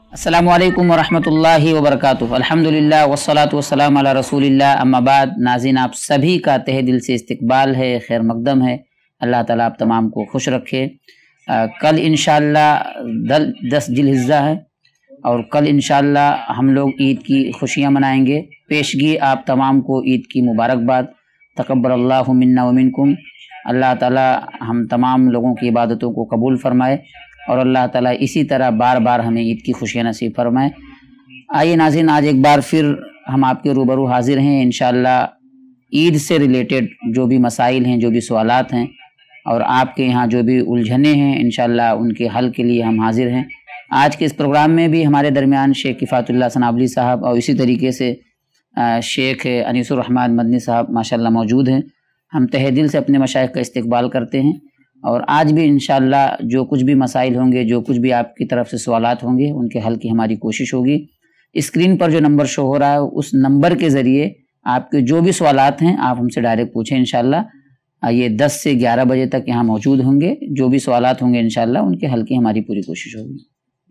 अस्सलामु अलैकुम वरहमतुल्लाहि वबरकातुहू। अल्हम्दुलिल्लाह वस्सलातु वस्सलामु अला रसूलिल्लाह, अम्मा बाद। नाज़रीन, आप सभी का तहे दिल से इस्तकबाल है, खैर मकदम है। अल्लाह ताला आप तमाम को खुश रखे। कल इंशाअल्लाह 10 जिलहिज्जा है और कल इंशाअल्लाह हम लोग ईद की खुशियाँ मनाएंगे। पेशगी आप तमाम को ईद की मुबारकबाद। तक़ब्बलल्लाहु मिन्ना व मिनकुम। अल्लाह ताला हम तमाम लोगों की इबादतों को कबूल फरमाए और अल्लाह ताला इसी तरह बार बार हमें ईद की खुशियाँ नसीब फरमाए। आइए नाज़रीन, आज एक बार फिर हम आपके रूबरू हाजिर हैं। इंशाअल्लाह ईद से रिलेटेड जो भी मसाइल हैं, जो भी सवालात हैं और आपके यहाँ जो भी उलझने हैं, इंशाअल्लाह उनके हल के लिए हम हाजिर हैं। आज के इस प्रोग्राम में भी हमारे दरमियान शेख किफ़ातुल्लाह सनाबली साहब और इसी तरीके से शेख अनीसुर रहमान मदनी साहब माशाअल्लाह मौजूद हैं। हम तहे दिल से अपने मशाइख का इस्तकबाल करते हैं और आज भी इंशाअल्लाह जो कुछ भी मसाइल होंगे, जो कुछ भी आपकी तरफ से सवालात होंगे, उनके हल की हमारी कोशिश होगी। स्क्रीन पर जो नंबर शो हो रहा है, उस नंबर के ज़रिए आपके जो भी सवालात हैं आप हमसे डायरेक्ट पूछें। इंशाअल्लाह ये 10 से 11 बजे तक यहाँ मौजूद होंगे। जो भी सवालात होंगे इंशाअल्लाह उनके हल की हमारी पूरी कोशिश होगी।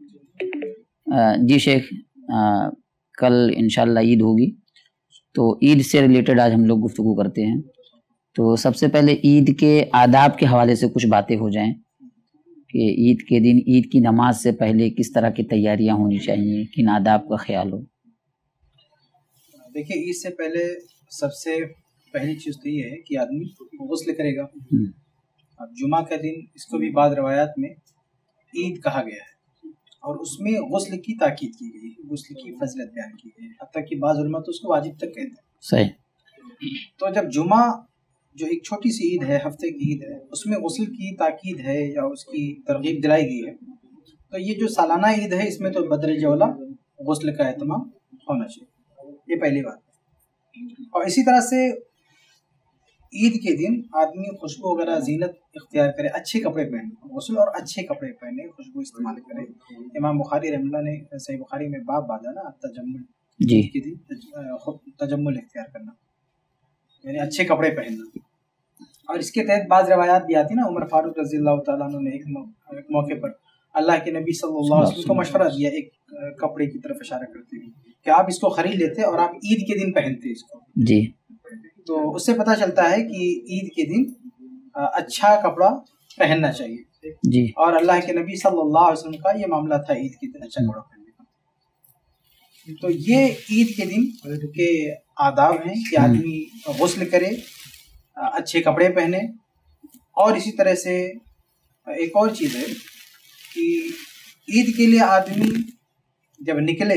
जी शेख, कल इंशाअल्लाह ईद होगी, तो ईद से रिलेटेड आज हम लोग गुफ्तगू करते हैं। तो सबसे पहले ईद के आदाब के हवाले से कुछ बातें हो जाएं कि ईद के दिन ईद की नमाज से पहले किस तरह की तैयारियां होनी चाहिए, किन आदाब का ख्याल हो। देखिए, ईद से पहले सबसे पहली चीज़ तो ये है कि आदमी गुस्ल करेगा। अब जुमा का दिन, इसको भी बाद रवायात में ईद कहा गया है और उसमें गुस्ल की ताकीद की गई है, गुस्ल की फजीलत बयान की गई है, हत्ता कि बाज़ उलमा तो उसको वाजिब तक कहते हैं। सही। तो जब जुमा जो एक छोटी सी ईद है, हफ्ते की ईद है, उसमें गुस्ल की ताकीद है या उसकी तरगीब दिलाई गई है, तो ये जो सालाना ईद है इसमें तो बदरज औला गुस्ल का एहतमाम होना चाहिए। ये पहली बात। और इसी तरह से ईद के दिन आदमी खुशबू वगैरह जीनत इख्तियार करे, अच्छे कपड़े पहने, गुस्ल और अच्छे कपड़े पहने, खुशबू इस्तेमाल करे। इमाम बुखारी रहमतुल्लाह ने सही बुखारी में बाब बांधा ना, तजम्मुल, ईद के दिन तजम्मुल इख्तियार करना, यानी अच्छे कपड़े पहनना। और इसके तहत बाज़ रवायात भी आती ना, उमर फारूक रज़ियल्लाहु ताला अन्हु ने एक मौके पर अल्लाह के नबी सल्लल्लाहु अलैहि वसल्लम को मशवरा दिया, एक कपड़े की तरफ इशारा करते हुए कि आप इसको खरीद लेते और आप ईद के दिन पहनते इसको। जी। तो उससे पता चलता है कि ईद के दिन अच्छा कपड़ा पहनना चाहिए जी। और अल्लाह के नबी सल्लल्लाहु अलैहि वसल्लम का ये मामला था ईद के दिन अच्छा कपड़ा पहनने का। तो ये ईद के दिन के आदाब हैं कि आदमी गुस्ल करे, अच्छे कपड़े पहने। और इसी तरह से एक और चीज़ है कि ईद के लिए आदमी जब निकले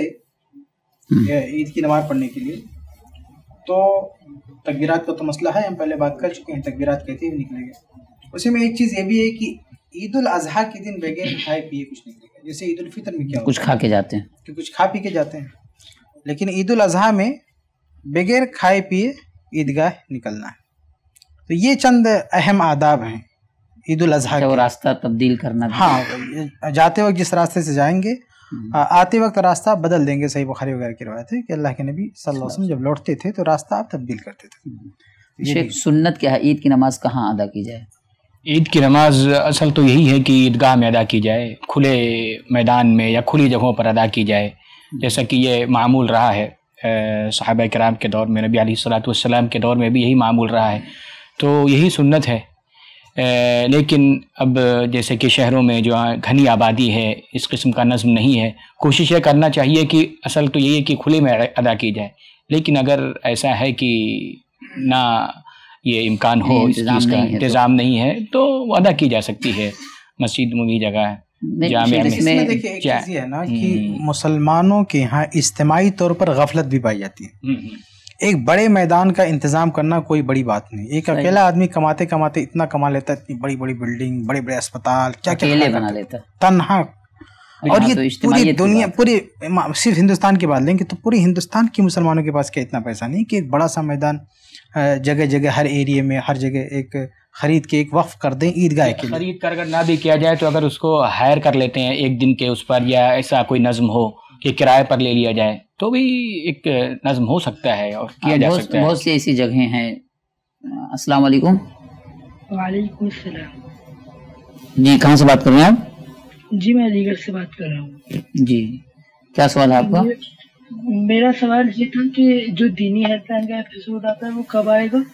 ईद की नमाज़ पढ़ने के लिए, तो तकबीरात का तो मसला है, हम पहले बात कर चुके हैं, तकबीरात कहते हुए निकलेंगे। उसी में एक चीज़ ये भी है कि ईद उल अज़हा के दिन बगैर खाए पिए कुछ निकलेगा। जैसे ईद उल फितर में क्या कुछ खा के जाते हैं, कि कुछ खा पी के जाते हैं, लेकिन ईद उल अज़हा में बगैर खाए पिए ईदगाह निकलना है। तो ये चंद अहम आदाब हैं ईद उल अज़हा के। रास्ता तब्दील करना, हाँ, जाते वक्त जिस रास्ते से जाएंगे आते वक्त रास्ता बदल देंगे। सही बुखारी वगैरह की रवायत है कि अल्लाह के नबी सल्लल्लाहु अलैहि वसल्लम जब लौटते थे तो रास्ता आप तब्दील करते थे। शेख, सुन्नत क्या है, ईद की नमाज कहाँ अदा की जाए? ईद की नमाज असल तो यही है कि ईदगाह में अदा की जाए, खुले मैदान में या खुली जगहों पर अदा की जाए, जैसा कि ये मामूल रहा है सहाबा किराम के दौर में, नबी अलैहिस्सलातु वस्सलाम के दौर में भी यही मामूल रहा है, तो यही सुन्नत है। लेकिन अब जैसे कि शहरों में जो घनी आबादी है, इस किस्म का नज़्म नहीं है। कोशिश ये करना चाहिए कि असल तो यही है कि खुले में अदा की जाए, लेकिन अगर ऐसा है कि ना ये इम्कान हो, इस चीज़ का इंतज़ाम नहीं है, तो अदा की जा सकती है। मस्जिद में भी जगह है, जामिया में। इसमें देखिए एक चीज़ है ना कि मुसलमानों के यहाँ इज्तिमाई तौर पर गफलत भी पाई जाती है। एक बड़े मैदान का इंतजाम करना कोई बड़ी बात नहीं। एक अकेला आदमी कमाते कमाते इतना कमा लेता है, इतनी बड़ी बड़ी बिल्डिंग, बड़े बड़े अस्पताल, क्या क्या बना लेता है तन्हा। और ये पूरी दुनिया, पूरी सिर्फ हिंदुस्तान की बात लेंगे तो पूरी हिंदुस्तान के मुसलमानों के पास क्या इतना पैसा नहीं कि एक बड़ा सा मैदान जगह जगह हर एरिया में हर जगह एक खरीद के एक वक्फ कर दें ईदगाह के लिए। खरीद कर अगर ना भी किया जाए तो अगर उसको हायर कर लेते हैं एक दिन के उस पर, या ऐसा कोई नज़्म हो कि किराए पर ले लिया जाए, तो भी एक नज़्म हो सकता है और किया जा सकता है। बहुत सी ऐसी जगहें हैं। अस्सलाम वालेकुम। वालेकुम सलाम। जी, कहाँ से बात कर रहे हैं आप? जी, मैं अलीगढ़ से बात कर रहा हूँ। जी, क्या सवाल है आपका? मेरा सवाल ये था कि जो दीनी हेल्पलाइन का एपिसोड आता है वो कब आएगा?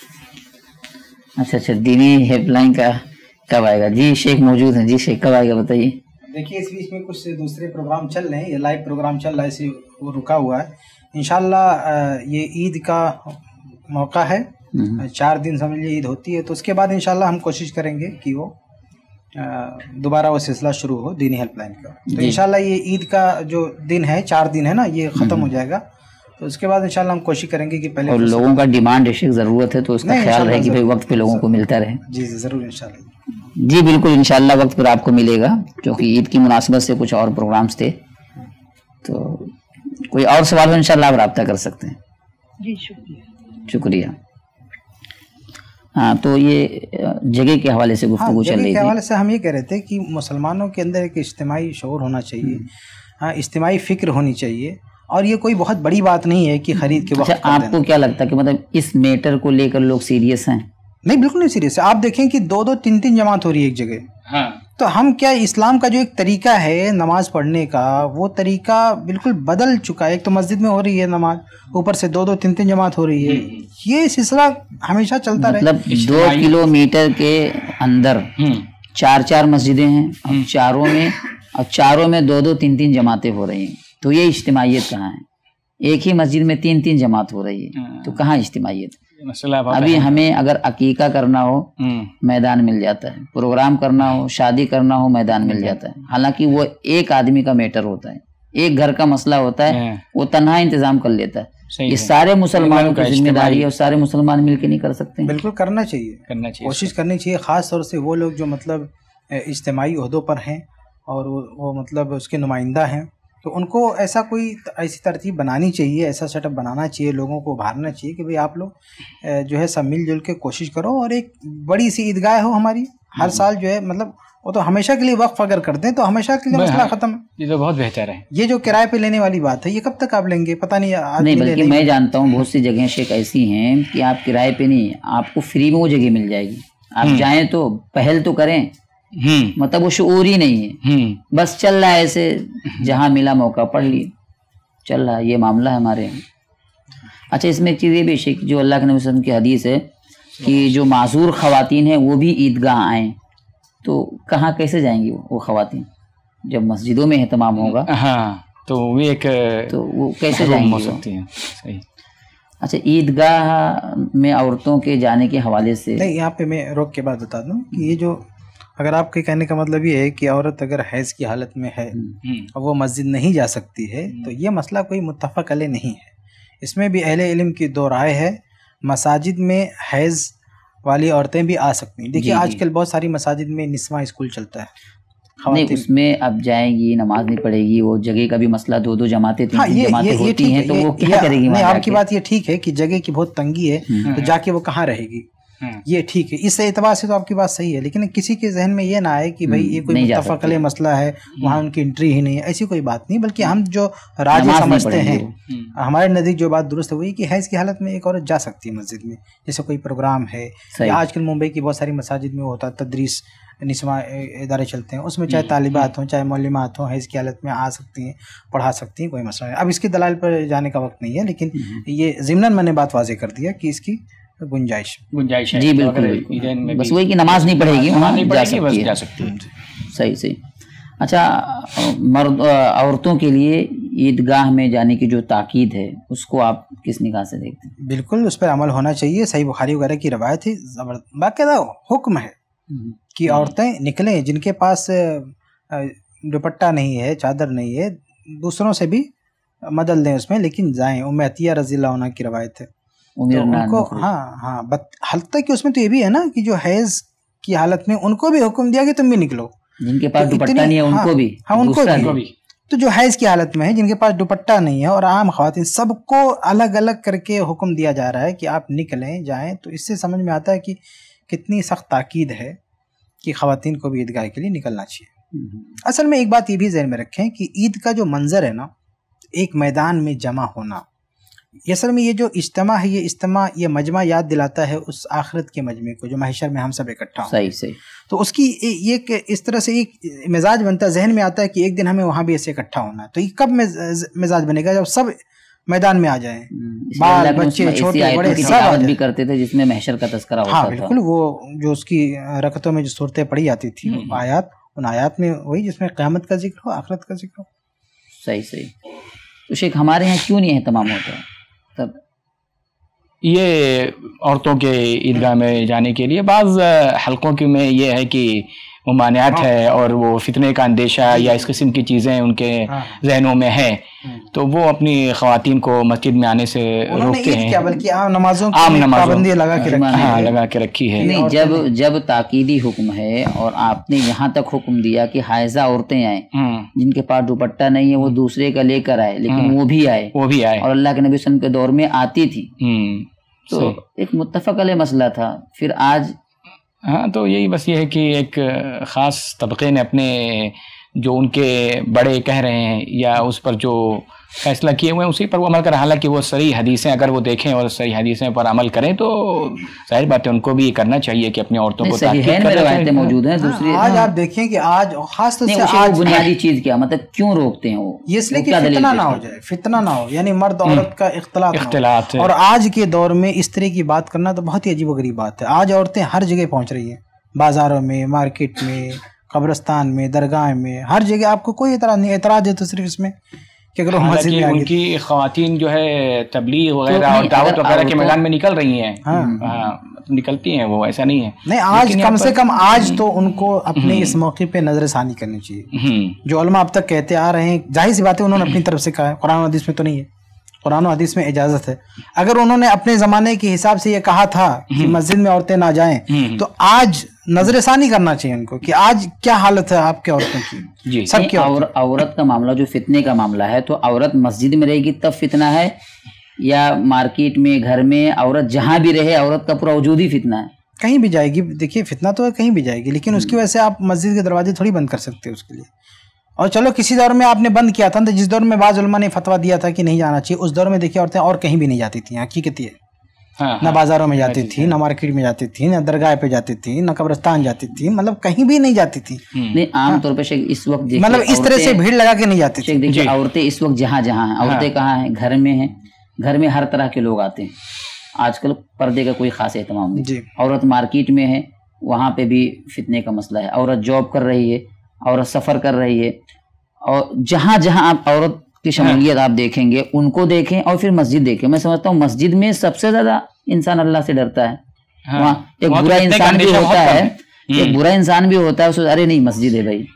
अच्छा, दीनी हेल्पलाइन का कब आएगा? जी शेख मौजूद हैं। जी शेख, कब आएगा बताइए। देखिए, इस बीच में कुछ दूसरे प्रोग्राम चल रहे हैं, ये लाइव प्रोग्राम चल रहा है, इसे वो रुका हुआ है। इंशाल्लाह ये ईद का मौका है, 4 दिन समझ लीजिए ईद होती है, तो उसके बाद इंशाल्लाह हम कोशिश करेंगे कि वो दोबारा वो सिलसिला शुरू हो दीनी हेल्पलाइन का। तो इंशाल्लाह ये ईद का जो दिन है, 4 दिन है ना, ये ख़त्म हो जाएगा, तो उसके बाद इंशाल्लाह हम कोशिश करेंगे कि पहले और लोगों का डिमांड है, ज़रूरत है, तो उसका ख्याल रहे कि भाई वक्त पे लोगों को मिलता रहे। जी ज़रूर इंशाल्लाह। जी बिल्कुल, इंशाल्लाह वक्त पर आपको मिलेगा, क्योंकि ईद की मुनासिबत से कुछ और प्रोग्राम्स थे। तो कोई और सवाल हो इंशाल्लाह आप रब्ता कर सकते हैं। जी शुक्रिया। हाँ, तो ये जगह के हवाले से गुफ्तगू चल रही थी। के हवाले से हम ये कह रहे थे कि मुसलमानों के अंदर एक इज्तिमाई शऊर होना चाहिए, हाँ, इज्तिमाई फ़िक्र होनी चाहिए, और ये कोई बहुत बड़ी बात नहीं है कि खरीद के वक्त। अच्छा, आपको क्या लगता है कि मतलब इस मैटर को लेकर लोग सीरियस हैं? नहीं, बिल्कुल नहीं सीरियस है। आप देखें कि 2-2 3-3 जमात हो रही है एक जगह। हाँ। तो हम क्या, इस्लाम का जो एक तरीका है नमाज पढ़ने का, वो तरीका बिल्कुल बदल चुका है। एक तो मस्जिद में हो रही है नमाज, ऊपर से 2-2 3-3 जमात हो रही है। ये सिलसिला हमेशा चलता रहे। मतलब 2 किलोमीटर के अंदर 4-4 मस्जिदें हैं, और चारों में 2-2 3-3 जमातें हो रही हैं, तो ये इज्तिमाइयत कहाँ है? एक ही मस्जिद में 3-3 जमात हो रही है, तो कहाँ इज्तिमाइयत? अभी हमें अगर अकीका करना हो मैदान मिल जाता है, प्रोग्राम करना हो, शादी करना हो, मैदान मिल जाता है। हालांकि वो एक आदमी का मैटर होता है, एक घर का मसला होता है, वो तन्हा इंतजाम कर लेता है। ये सारे मुसलमानों की जिम्मेदारी है, और सारे मुसलमान मिलकर नहीं कर सकते। बिल्कुल करना चाहिए, कोशिश करनी चाहिए, खास तौर से वो लोग जो मतलब इज्तिमाई ओहदों पर हैं और वो मतलब उसके नुमाइंदा हैं, तो उनको ऐसी तरतीब बनानी चाहिए, ऐसा सेटअप बनाना चाहिए, लोगों को उभारना चाहिए कि भाई आप लोग जो है सब मिलजुल के कोशिश करो, और एक बड़ी सी ईदगाह हो हमारी हर साल जो है, मतलब वो तो हमेशा के लिए वक्फ अगर कर दें तो हमेशा के लिए मसला खत्म है। ये तो बहुत बेहतर है। ये जो किराए पे लेने वाली बात है, ये कब तक आप लेंगे पता नहीं। नहीं, बल्कि मैं जानता हूँ बहुत सी जगह शेख ऐसी हैं कि आप किराए पे नहीं, आपको फ्री में वो जगह मिल जाएगी। आप जाएं तो पहल तो करें, मतलब वो शऊर ही नहीं है, बस चल रहा है ऐसे, जहां मिला मौका पढ़ लिए, चल रहा है, ये मामला है हमारे यहाँ। अच्छा, इसमें एक चीज़ ये भी शेख, जो अल्लाह के नबी सल्लल्लाहु अलैहि वसल्लम की हदीस है कि जो माजूर खवातीन हैं वो भी ईदगाह आएँ, तो कहाँ कैसे जाएंगी वो खवातीन जब मस्जिदों में एहतमाम होगा? हाँ, तो वो कैसे जाएंगी हो सकती हैं? सही। अच्छा, ईदगाह में औरतों के जाने के हवाले से नहीं, यहाँ पे मैं रोक के बात बता दूँ कि ये जो, अगर आपके कहने का मतलब ये है कि औरत अगर हैज़ की हालत में है और वो मस्जिद नहीं जा सकती है, तो ये मसला कोई मुत्तफ़क़ अलैह नहीं है। इसमें भी अहले इल्म की 2 राय है। मसाजिद में हैज़ वाली औरतें भी आ सकती हैं। देखिए आजकल बहुत सारी मसाजिद में निस्वा स्कूल चलता है, नहीं उसमें अब जाएंगी, नमाज नहीं पढ़ेगी, वो जगह का भी मसला, 2-2 जमातें 3-3 जमातें होती हैं, तो वो क्या करेगी? नहीं, आपकी बात ये ठीक है कि जगह की बहुत तंगी है, तो जाके वो कहाँ रहेगी, ये ठीक है, इस एतबार से तो आपकी बात सही है। लेकिन किसी के जहन में ये ना आए कि भाई ये कोई मुत्तफ़क़ अलैह मसला है, वहाँ उनकी एंट्री ही नहीं है, ऐसी कोई बात नहीं। बल्कि हम जो राज समझते हैं, हमारे नज़दीक जो बात दुरुस्त है वही कि हैज़ की हालत में एक औरत जा सकती है मस्जिद में, जैसे कोई प्रोग्राम है, या आजकल मुंबई की बहुत सारी मसाजिद में होता है तदरीस निस्वा इदारे चलते हैं, उसमें चाहे तालिबात हों चाहे मौलिमात हों, हैज़ की हालत में आ सकती हैं, पढ़ा सकती हैं, कोई मसला नहीं। अब इसके दलाल पर जाने का वक्त नहीं है, लेकिन ये ज़िम्नन मैंने बात वाज़ेह कर दिया कि इसकी गुंजाइश है। जी बिल्कुल, बस वही कि नमाज नहीं पढ़ेगी, वहाँ जा सकती है। सही। अच्छा, औरतों के लिए ईदगाह में जाने की जो ताकीद है, उसको आप किस निगाह से देखते हैं? बिल्कुल उस पर अमल होना चाहिए। सही बुखारी वगैरह की रवायत है, बाकायदा हुक्म है कि औरतें निकलें, जिनके पास दुपट्टा नहीं है, चादर नहीं है, दूसरों से भी मदद लें उसमें, लेकिन जाएं। उम्मे अतिया रज़ियल्लाहु अन्हा की रवायत है, तो उनको हाँ हत्ता कि उसमें तो ये भी है ना कि जो हैज़ की हालत में उनको भी हुक्म दिया कि तुम भी निकलो, जिनके पास दुपट्टा नहीं है उनको भी, उनको भी। तो जो हैज़ की हालत में है, जिनके पास दुपट्टा नहीं है, और आम ख़वातीन, सबको अलग अलग करके हुक्म दिया जा रहा है कि आप निकलें, जाएं। तो इससे समझ में आता है कि कितनी सख्त ताकीद है कि ख़वातीन को भी ईदगाह के लिए निकलना चाहिए। असल में एक बात ये भी ज़हन में रखें कि ईद का जो मंज़र है ना, एक मैदान में जमा होना, یہ اصل میں یہ جو اجتماع ہے، یہ اجتماع، یہ مجمع یاد دلاتا ہے اس آخرت کے مجمع کو جو محشر میں ہم سب اکٹھا ہوں. صحیح صحیح. تو اس کی یہ اس طرح سے ایک مزاج بنتا ہے، ذہن میں آتا ہے کہ ایک دن ہمیں وہاں بھی ایسے اکٹھا ہونا ہے. تو یہ کب مزاج بنے گا؟ جب سب میدان میں آ جائیں، بال بچے چھوٹے بڑے سب آ جائیں. بھی کرتے تھے جس میں محشر کا تذکرہ ہوتا ہاں تھا. بالکل، وہ جو اس کی رکعتوں میں جو صورتیں پڑھی جاتی تھی آیات، ان آیات میں وہی جس میں قیامت کا ذکر ہو، آخرت کا ذکر ہو. صحیح صحیح. تو شیخ ہمارے یہاں کیوں نہیں اہتمام ہوتا ہے؟ تب یہ عورتوں کے عیدگاہ میں جانے کے لیے بعض حلقوں کی میں یہ ہے کہ ممانعت ہے اور وہ فتنے کا اندیشہ یا اس قسم کی چیزیں ان کے ذہنوں میں ہے، تو وہ اپنی خواتین کو مسجد میں آنے سے روکتے ہیں. کیا بلکہ عام نمازوں کی پابندی لگا کے رکھی ہے. نہیں، جب تاکیدی حکم ہے اور آپ نے یہاں تک حکم دیا کہ حائضہ عورتیں آئیں جن کے پاس دوپٹہ نہیں ہے وہ دوسرے کا لے کر آئے، لیکن وہ بھی آئے اور اللہ کے نبی صلی اللہ علیہ وسلم کے دور میں آتی تھی، تو ایک متفق علیہ مسئلہ تھا. پھر آج ہاں تو یہی بس یہ ہے کہ ایک خاص طبقے نے اپنے جو ان کے بڑے کہہ رہے ہیں یا اس پر جو فیصلہ کیے ہوئے ہیں اسی پر وہ عمل کر. حالانکہ وہ صحیح حدیثیں اگر وہ دیکھیں اور صحیح حدیثیں پر عمل کریں تو ظاہر بات ہے ان کو بھی یہ کرنا چاہیے کہ اپنی عورتوں کو روایتیں موجود ہیں. دوسری آج آپ دیکھیں کہ آج خاص طور سے آج بنیادی چیز کیا مطلب کیوں روکتے ہیں وہ؟ یہ اس لیے کہ فتنہ نہ ہو جائے، فتنہ نہ ہو، یعنی مرد عورت کا اختلاط. اور آج کے دور میں اس طرح کی بات کرنا تو بہت ہی عجیب و غریب بات ہے. آج عورتیں ہر جگہ پہنچ رہی ہیں، بازاروں میں، مارکیٹ میں، قبرستان میں، درگاہ میں، ہر جگہ. آپ کو کوئی اعتراض نہیں، اعتراض ہے تو صرف اس میں کہ اگر مسجد میں ان کی خواتین جو ہے تبلیغ وغیرہ اور دعوت وغیرہ کے میدان میں نکل رہی ہیں، نکلتی ہیں، وہ ایسا نہیں ہے. نہیں، آج کم سے کم آج تو ان کو اپنے اس موقع پہ نظر ثانی کرنی چاہیے. جو علماء اب تک کہتے آ رہے ہیں، ظاہر سی بات ہے انہوں نے اپنی طرف سے کہا ہے، قرآن و حدیث میں تو نہیں ہے، قرآن و حدیث میں اجازت ہے. اگر انہوں نے اپنے زمانے کے حساب سے یہ کہا تھا کہ مسجد میں عورتیں نہ جائیں تو آج نظر ثانی کرنا چاہیے ان کو کہ آج کیا حالت ہے آپ کے عورتوں کی. سب کی عورت کا معاملہ جو فتنے کا معاملہ ہے، تو عورت مسجد میں رہے گی تب فتنہ ہے یا مارکیٹ میں، گھر میں؟ عورت جہاں بھی رہے عورت کا پورا وجود ہی فتنہ ہے. کہیں بھی جائے گی، دیکھیے فتنہ تو کہیں بھی جائے گی، لیکن اس کی وجہ سے آپ مسجد کے دروازے تھوڑی بند کر سکتے اس کے لیے. اور چلو کسی دور میں آپ نے بند کیا تھا، جس دور میں بعض علماء نے فتویٰ دیا تھا کہ نہیں جانا چاہیے، اس دور میں دیکھیے عورتیں اور کہیں بھی نہیں جاتی تھیں. حقیقت یہ نہ بازاروں میں جاتی تھی، نہ مارکیٹ میں جاتی تھی، نہ درگاہ پہ جاتی تھی، نہ قبرستان جاتی تھی، مطلب کہیں بھی نہیں جاتی تھی. نہیں، عام طور پہ اس وقت مطلب اس طرح سے بھیڑ لگا کے نہیں جاتی تھی. دیکھیے عورتیں اس وقت جہاں جہاں ہیں، عورتیں کہاں ہیں؟ گھر میں ہیں. گھر میں ہر طرح کے لوگ آتے ہیں. آج کل پردے کا کوئی خاص اہتمام نہیں. عورت مارکیٹ میں ہے، وہاں پہ بھی فتنے کا مسئلہ ہے. عورت جاب کر رہی ہے، عورت سفر کر رہی ہے، اور جہاں جہاں آپ عورت کی شمولیت آپ دیکھیں گے ان کو دیکھیں اور پھر مسجد دیکھیں. میں سمجھتا ہوں مسجد میں سب سے زیادہ انسان اللہ سے ڈرتا ہے. وہاں ایک برا انسان بھی ہوتا ہے، ایک برا انسان بھی ہوتا ہے، ارے نہیں مسجد ہے بھائی،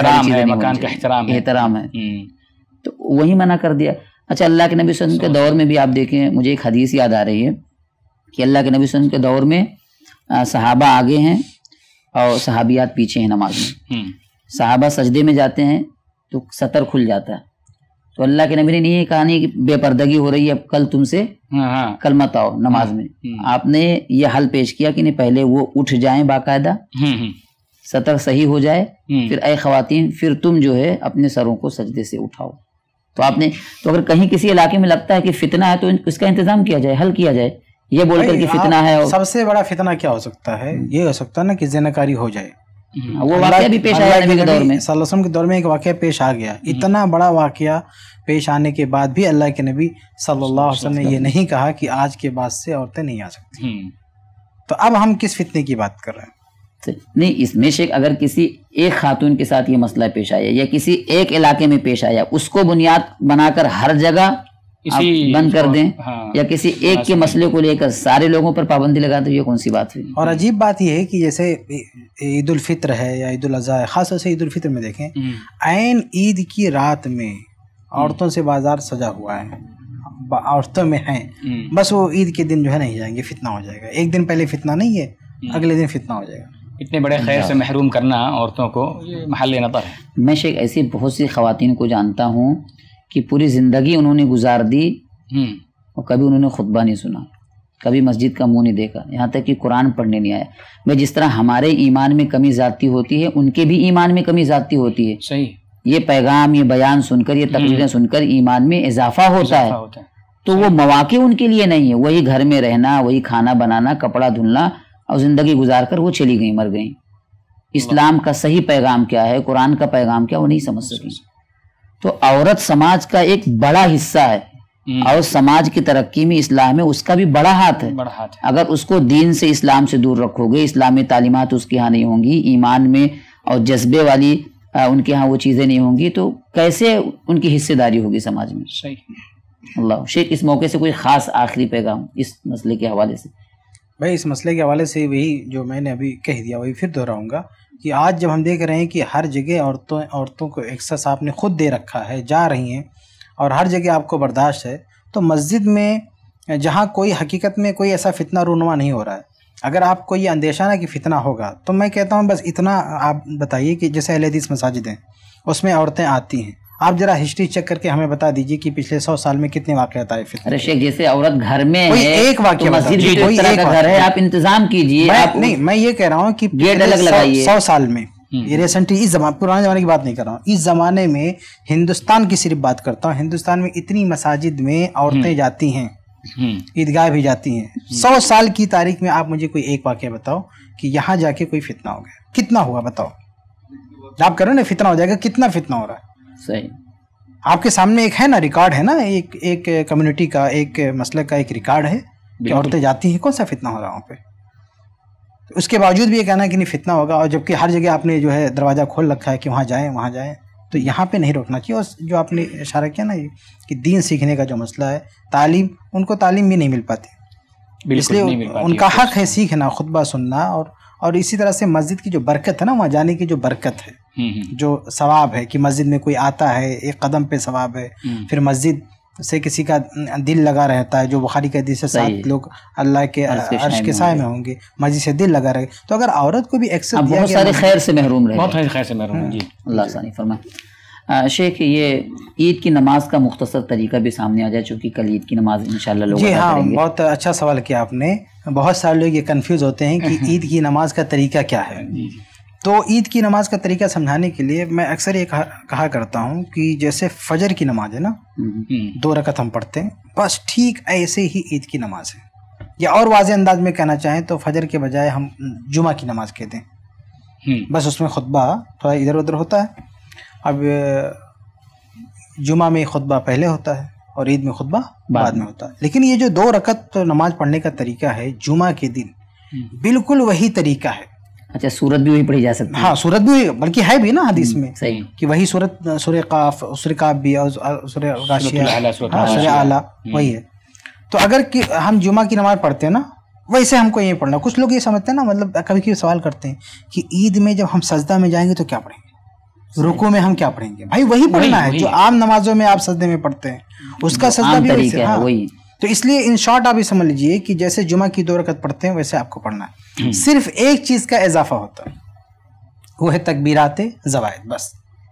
احترام ہے، تو وہی منع کر دیا. اچھا، اللہ کے نبی صلی اللہ علیہ وسلم کے دور میں بھی آپ دیکھیں، مجھے ایک حدیث یاد آ رہی ہے کہ اللہ کے نبی صلی اللہ علیہ وسلم کے دور میں صحابہ آگے ہیں اور صحابیات پیچھے ہیں نماز میں. صحابہ سجدے میں جاتے ہیں تو سطر کھل جاتا ہے، تو اللہ کے نبی نے یہ کہا نہیں کہ بے پردگی ہو رہی ہے، اب کل تم سے کل مت آؤ نماز میں. آپ نے یہ حل پیش کیا کہ نہیں، پہلے وہ اٹھ جائیں باقاعدہ، سطر صحیح ہو جائے، پھر اے خواتین پھر تم جو ہے اپنے سروں کو سجدے سے اٹھاؤ. تو آپ نے تو اگر کہیں کسی علاقے میں لگتا ہے کہ فتنہ ہے تو اس کا انتظام کیا جائے، حل کیا جائے. یہ بول کر کہ فتنہ ہے، سب سے بڑا فتنہ کیا ہو سکتا ہے؟ یہ ہو سکتا ہے نا کہ زناکاری ہو جائے. وہ واقعہ بھی پیش آیا نبی کے دور میں، صلی اللہ علیہ وسلم کے دور میں ایک واقعہ پیش آ گیا. اتنا بڑا واقعہ پیش آنے کے بعد بھی اللہ کے نبی صلی اللہ علیہ وسلم نے یہ نہیں کہا کہ آج کے بعد سے عورتیں نہیں آ سکتی. تو اب ہم کس فتنے کی بات کر رہے ہیں؟ نہیں، اس میں شیخ اگر کسی ایک خاتون کے ساتھ یہ مسئلہ پیش آیا یا کسی ایک علاقے میں پیش آیا، اس کو بنیاد بنا کر ہر جگہ بند کر دیں، یا کسی ایک کے مسئلے کو لے کر سارے لوگوں پر پابندی لگا دیں، یہ کون سی بات ہوئی؟ اور عجیب بات یہ ہے کہ جیسے عید الفطر ہے یا عید الاضحیٰ ہے، خاص طور سے عید الفطر میں دیکھیں، عین عید کی رات میں عورتوں سے بازار سجا ہوا ہے، عورتوں میں ہیں، بس وہ عید کے دن جو ہے نہیں جائیں گے، فتنہ ہو جائے گا. ایک دن پہلے فتنہ نہیں ہے، اگلے دن فتنہ ہو جائے گا. اتنے بڑے خیر سے محروم کرنا عورتوں کو یہ محل نظر ہے. میں شیخ ایسی بہت سی خواتین کو جانتا ہوں کہ پوری زندگی انہوں نے گزار دی اور کبھی انہوں نے خطبہ نہیں سنا، کبھی مسجد کا منہ نہیں دیکھا، یہاں تک کہ قرآن پڑھنے نہیں آیا. میں جس طرح ہمارے ایمان میں کمی ذاتی ہوتی ہے، ان کے بھی ایمان میں کمی ذاتی ہوتی ہے. صحیح. یہ پیغام، یہ بیان سن کر، یہ تقریریں سن کر ایمان میں اضافہ ہوتا ہے. تو وہ مواقع ان کے لیے نہیں ہے. وہی گھر میں رہنا, وہی کھانا بنانا, کپڑا دھلنا اور زندگی گزار کر وہ چلی گئیں, مر گئیں. اسلام کا صحیح پیغام کیا ہے, قرآن کا پیغام کیا, وہ نہیں سمجھ سکیں. تو عورت سماج کا ایک بڑا حصہ ہے اور سماج کی ترقی میں اسلام میں اس کا بھی بڑا ہاتھ ہے. اگر اس کو دین سے, اسلام سے دور رکھو گے, اسلامی تعلیمات اس کے ہاں نہیں ہوں گی, ایمان میں اور جذبے والی ان کے ہاں وہ چیزیں نہیں ہوں گی, تو کیسے ان کی حصے داری ہوگی سماج میں. صحیح. اللہ شیخ, اس موقع سے کوئی خاص آخری پیغام اس مسئلے کے حوالے سے. بھائی اس مسئلے کے حوالے سے وہی جو میں نے ابھی کہہ دیا وہی پھر دہراؤں گا کہ آج جب ہم دیکھ رہے ہیں کہ ہر جگہ عورتوں کو ایکسس آپ نے خود دے رکھا ہے, جا رہی ہیں اور ہر جگہ آپ کو برداشت ہے, تو مسجد میں جہاں کوئی حقیقت میں کوئی ایسا فتنہ رونما نہیں ہو رہا ہے, اگر آپ کو یہ اندیشہ نہ کہ فتنہ ہوگا, تو میں کہتا ہوں بس اتنا آپ بتائیے کہ جیسے اہل حدیث مساجد ہیں اس میں عورتیں آتی ہیں, آپ ذرا ہسٹری چیک کر کے ہمیں بتا دیجئے کہ پچھلے 100 سال میں کتنے واقعات آئے فتنے. ارے شیخ, جیسے عورت گھر میں کوئی ہے ایک واقعہ تو مسجد بھی کوئی ایک گھر ہے, آپ انتظام کیجئے. نہیں, میں یہ کہہ رہا ہوں کہ گیٹ الگ لگائیے. 100 سال میں یہ ریسنٹلی اس پرانے زمانے کی بات نہیں کر رہا ہوں, اس زمانے میں ہندوستان کی صرف بات کرتا ہوں. ہندوستان میں اتنی مساجد میں عورتیں جاتی ہیں, عیدگاہ بھی جاتی ہیں. 100 سال کی تاریخ میں آپ مجھے کوئی ایک واقعہ بتاؤ کہ یہاں جا کے کوئی فتنہ ہو گیا. کتنا ہوا بتاؤ, آپ کرو نا فتنہ ہو جائے گا, کتنا فتنہ ہو رہا ہے. صحیح. آپ کے سامنے ایک ہے نا ریکارڈ ہے نا, ایک کمیونٹی کا, ایک مسلک کا ایک ریکارڈ ہے کہ عورتیں جاتی ہیں, کون سا فتنہ ہو رہا وہاں پہ. اس کے باوجود بھی یہ کہنا ہے کہ نہیں فتنہ ہوگا, اور جبکہ ہر جگہ آپ نے جو ہے دروازہ کھول رکھا ہے کہ وہاں جائیں وہاں جائیں. تو یہاں پہ نہیں روکنا چاہیے. اور جو آپ نے اشارہ کیا نا کہ دین سیکھنے کا جو مسئلہ ہے, تعلیم, ان کو تعلیم بھی نہیں مل پاتی, اس لیے ان کا حق ہے سیکھنا, خطبہ سننا, اور اسی طرح سے مسجد کی جو برکت ہے نا, وہاں جانے کی جو برکت ہے, جو ثواب ہے کہ مسجد میں کوئی آتا ہے ایک قدم پہ ثواب ہے, پھر مسجد سے کسی کا دل لگا رہتا ہے, جو بخاری کے حدیث سے 7 لوگ اللہ کے عرش کے سائے میں ہوں گے, مسجد سے دل لگا رہے. تو اگر عورت کو بھی ایکسس دیا گیا, بہت سارے خیر سے محروم رہے, بہت خیر سے محروم ہیں. جی اللہ ثانی فرمائے. شیخ, یہ عید کی نماز کا مختصر طریقہ بھی سامنے آ جائے, چونکہ کل عید کی نماز انشاءاللہ لوگ جی ادا ہاں, کریں گے. بہت اچھا سوال کیا آپ نے. بہت سارے لوگ یہ کنفیوز ہوتے ہیں کہ عید کی نماز کا طریقہ کیا ہے. تو عید کی نماز کا طریقہ سمجھانے کے لیے میں اکثر یہ کہا کرتا ہوں کہ جیسے فجر کی نماز ہے نا, 2 رکعت ہم پڑھتے ہیں, بس ٹھیک ایسے ہی عید کی نماز ہے. یا اور واضح انداز میں کہنا چاہیں تو فجر کے بجائے ہم جمعہ کی نماز کہتے ہیں, بس اس میں خطبہ تھوڑا ادھر ادھر ہوتا ہے. اب جمعہ میں خطبہ پہلے ہوتا ہے اور عید میں خطبہ بعد میں ہوتا ہے. لیکن یہ جو 2 رکعت نماز پڑھنے کا طریقہ ہے جمعہ کے دن, بالکل وہی طریقہ ہے. اچھا, سورت بھی وہی پڑھی جا سکتی ہے. ہاں, سورت بھی, بلکہ ہے بھی نا حدیث میں صحیح کہ وہی سورت, سورہ قاف, سورہ کاف بھی, اور سورہ غاشیہ, سورہ اعلیٰ وہی ہے. تو اگر ہم جمعہ کی نماز پڑھتے ہیں نا, ویسے ہم کو یہ پڑھنا. کچھ لوگ یہ سمجھتے ہیں نا, مطلب کبھی کبھی سوال کرتے ہیں کہ عید میں جب ہم سجدہ میں جائیں گے تو کیا پڑھیں گے, رکوع میں ہم کیا پڑھیں گے. بھائی وہی پڑھنا ہے جو عام نمازوں میں آپ سجدے میں پڑھتے ہیں, اس کا سجدہ بھی ویسے. ہاں, تو اس لیے ان شارٹ آپ یہ سمجھ لیجئے کہ جیسے جمعہ کی 2 رکعت پڑھتے ہیں ویسے آپ کو پڑھنا ہے. صرف ایک چیز کا اضافہ ہوتا ہے, وہ ہے تکبیرات زوائد. بس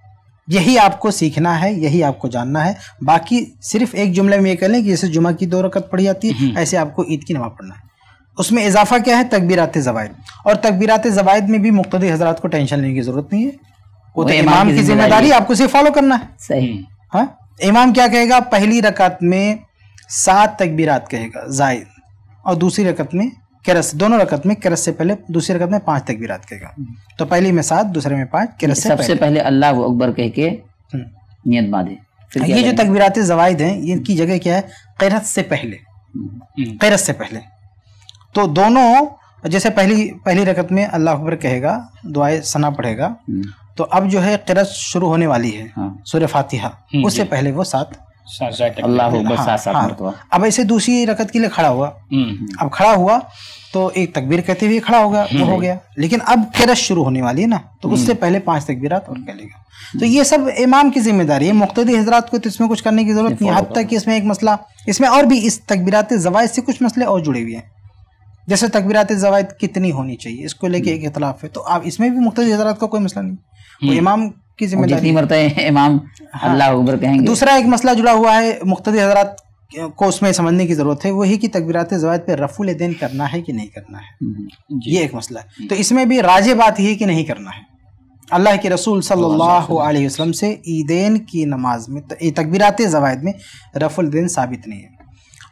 یہی آپ کو سیکھنا ہے, یہی آپ کو جاننا ہے. باقی صرف ایک جملے میں یہ کہہ لیں کہ جیسے جمعہ کی 2 رکعت پڑھی جاتی ہے ایسے آپ کو عید کی نماز پڑھنا ہے. اس میں اضافہ کیا ہے, تکبیرات زوائد. اور تکبیرات زوائد میں بھی مقتدی حضرات کو ٹینشن لینے کی ضرورت نہیں ہے, وہ تو امام کی ذمہ داری, آپ کو صرف فالو کرنا ہے. صحیح. ہاں, امام کیا کہے گا, پہلی رکعت میں 7 تکبیرات کہے گا زائد, اور دوسری رکعت میں کرس, دونوں رکعت میں کرس سے پہلے دوسری رکعت میں 5 تکبیرات کہے گا. تو پہلی میں 7, دوسرے میں 5, کرس سب سے پہلے اللہ اکبر کہہ کے نیت باندھے. یہ جو تکبیرات زوائد ہیں ان کی جگہ کیا ہے, قرات سے پہلے, قرات سے پہلے. تو دونوں, جیسے پہلی رکعت میں اللہ اکبر کہے گا, دعائے ثنا پڑھے گا, تو اب جو ہے قرات شروع ہونے والی ہے سورہ فاتحہ, اس سے پہلے وہ 7 اللہ اکبر 7 مرتبہ. اب ایسے دوسری رکعت کے لیے کھڑا ہوا, اب کھڑا ہوا تو ایک تکبیر کہتے ہوئے کھڑا ہوگا, وہ ہو گیا. لیکن اب قرات شروع ہونے والی ہے نا, تو اس سے پہلے 5 تکبیرات اور کہہ لے گا. تو یہ سب امام کی ذمہ داری ہے, مقتدی حضرات کو تو اس میں کچھ کرنے کی ضرورت نہیں. حتیٰ کہ اس میں ایک مسئلہ, اس میں اور بھی اس تکبیرات زوائد سے کچھ مسئلے اور جڑے ہوئے ہیں. جیسے تکبیرات زوائد کتنی ہونی چاہیے, اس کو لے کے ایک اختلاف ہے. تو آپ اس میں بھی مقتدی حضرات کا کوئی مسئلہ نہیں, وہ امام کی ذمہ داری. مرتبہ امام اللہ اکبر کہیں گے. دوسرا ایک مسئلہ جڑا ہوا ہے مقتدی حضرات کو اس میں سمجھنے کی ضرورت ہے, وہی کہ تکبیرات زوائد پہ رفع الیدین کرنا ہے کہ نہیں کرنا ہے. یہ ایک مسئلہ ہے. تو اس میں بھی راجح بات یہ ہے کہ نہیں کرنا ہے. اللہ کے رسول صلی اللہ علیہ وسلم سے عیدین کی نماز میں تکبیرات زوائد میں رفع الیدین ثابت نہیں ہے.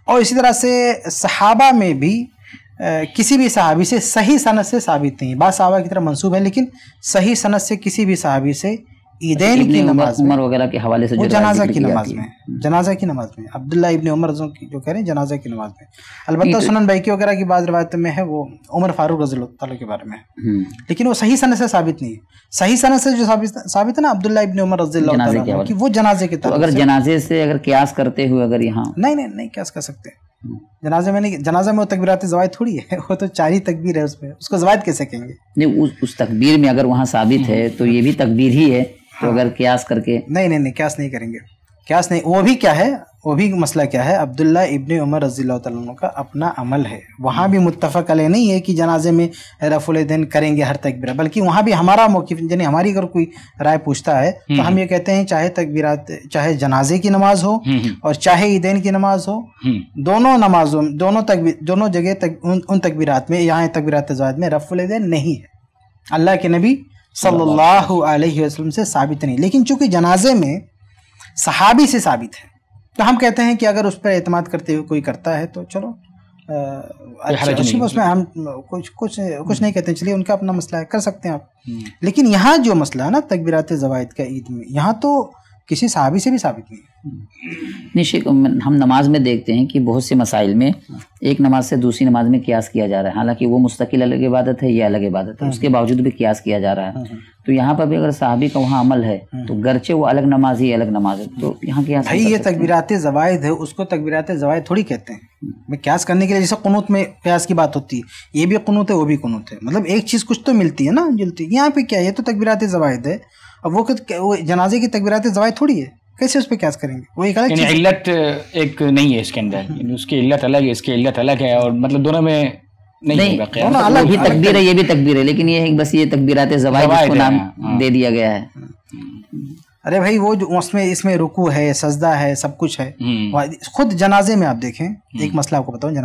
اور اسی طرح سے صحابہ میں بھی کسی بھی صحابی سے صحیح سند سے ثابت نہیں، بعض صحابہ کی طرف منسوب ہے لیکن صحیح سند سے کسی بھی صحابی سے عیدین کی نماز میں، عمر وغیرہ کے حوالے سے وہ جنازہ کی نماز میں، جنازہ کی نماز میں عبداللہ ابن عمر جو کہہ رہے ہیں جنازہ کی نماز میں، البتہ سنن بیہقی وغیرہ کی بعض روایتوں میں ہے وہ عمر فاروق رضی اللہ تعالیٰ کے بارے میں ہے، لیکن وہ صحیح سند سے ثابت نہیں ہے۔ صحیح سند سے جو ثابت ہے نا عبداللہ ابن عمر رضی اللہ تعالیٰ عنہ کی، وہ جنازے کے اگر جنازے سے اگر قیاس کرتے ہوئے اگر یہاں نہیں قیاس کر سکتے، جنازے میں نہیں، جنازہ میں وہ تکبیرات زوائد تھوڑی ہے، وہ تو 4 ہی تکبیر ہے، اس کو زوائد کیسے کہیں گے؟ نہیں، اس تکبیر میں اگر وہاں ثابت ہے تو یہ بھی تکبیر ہی ہے، تو اگر قیاس کر کے نہیں قیاس نہیں کریں گے، قیاس نہیں، وہ بھی کیا ہے، وہ بھی مسئلہ کیا ہے، عبداللہ ابن عمر رضی اللہ تعالیٰ عنہ کا اپنا عمل ہے، وہاں بھی متفق علیہ نہیں ہے کہ جنازے میں رفع الیدین کریں گے ہر تکبیرہ، بلکہ وہاں بھی ہمارا موقف، یعنی ہماری اگر کوئی رائے پوچھتا ہے تو ہم یہ کہتے ہیں چاہے تکبیرات، چاہے جنازے کی نماز ہو اور چاہے عیدین کی نماز ہو، دونوں نمازوں دونوں جگہ ان تکبیرات میں، یہاں تکبیرات زوائد میں رفع الیدین نہیں ہے، اللہ کے نبی صلی اللہ علیہ وسلم سے ثابت نہیں، لیکن چونکہ جنازے میں صحابی سے ثابت ہے تو ہم کہتے ہیں کہ اگر اس پر اعتماد کرتے ہوئے کوئی کرتا ہے تو چلو اس میں ہم کچھ نہیں کہتے ہیں، چلیے ان کا اپنا مسئلہ ہے، کر سکتے ہیں آپ، لیکن یہاں جو مسئلہ ہے نا تکبیرات زوائد کا عید میں، یہاں تو کسی صحابی سے بھی ثابت نہیں ہے۔ ہم نماز میں دیکھتے ہیں کہ بہت سے مسائل میں ایک نماز سے دوسری نماز میں قیاس کیا جا رہا ہے، حالانکہ وہ مستقل الگ عبادت ہے، یہ الگ عبادت ہے، اس کے باوجود بھی قیاس کیا جا رہا ہے، تو یہاں پر بھی اگر صحابی کا وہاں عمل ہے تو گرچہ وہ الگ نماز ہی الگ نماز ہے، تو یہاں قیاس بھائی یہ تکبیرات زوائد ہے، اس کو تکبیرات زوائد تھوڑی کہتے ہیں، میں قیاس کرنے کے لیے جیسے قنوت میں قیاس کی بات ہوتی ہے، یہ بھی قنوت ہے وہ بھی قنوت ہے، مطلب ایک چیز کچھ تو ملتی ہے نا، جلتی، یہاں پہ کیا ہے، یہ تو تکبیرات زوائد ہے، اب وہ جنازے کی تکبیرات زوائد تھوڑی ہے، کیسے اس پہ قیاس کریں گے؟ وہ ایک الگ یعنی علت ایک نہیں ہے اس کے اندر، اس کی علت الگ ہے، اس کی علت الگ ہے، اور مطلب دونوں میں نہیں ہوگا قیاس، وہ بھی تکبیر ہے یہ بھی تکبیر ہے، لیکن یہ ہے بس یہ تکبیرات زوائد اس کو نام دے دیا گیا ہے۔ ارے بھائی وہ جو اس میں رکوع ہے، سجدہ ہے، سب کچھ ہے، خود جنازے میں آپ دیکھیں، ایک مسئلہ آپ کو بتاؤں،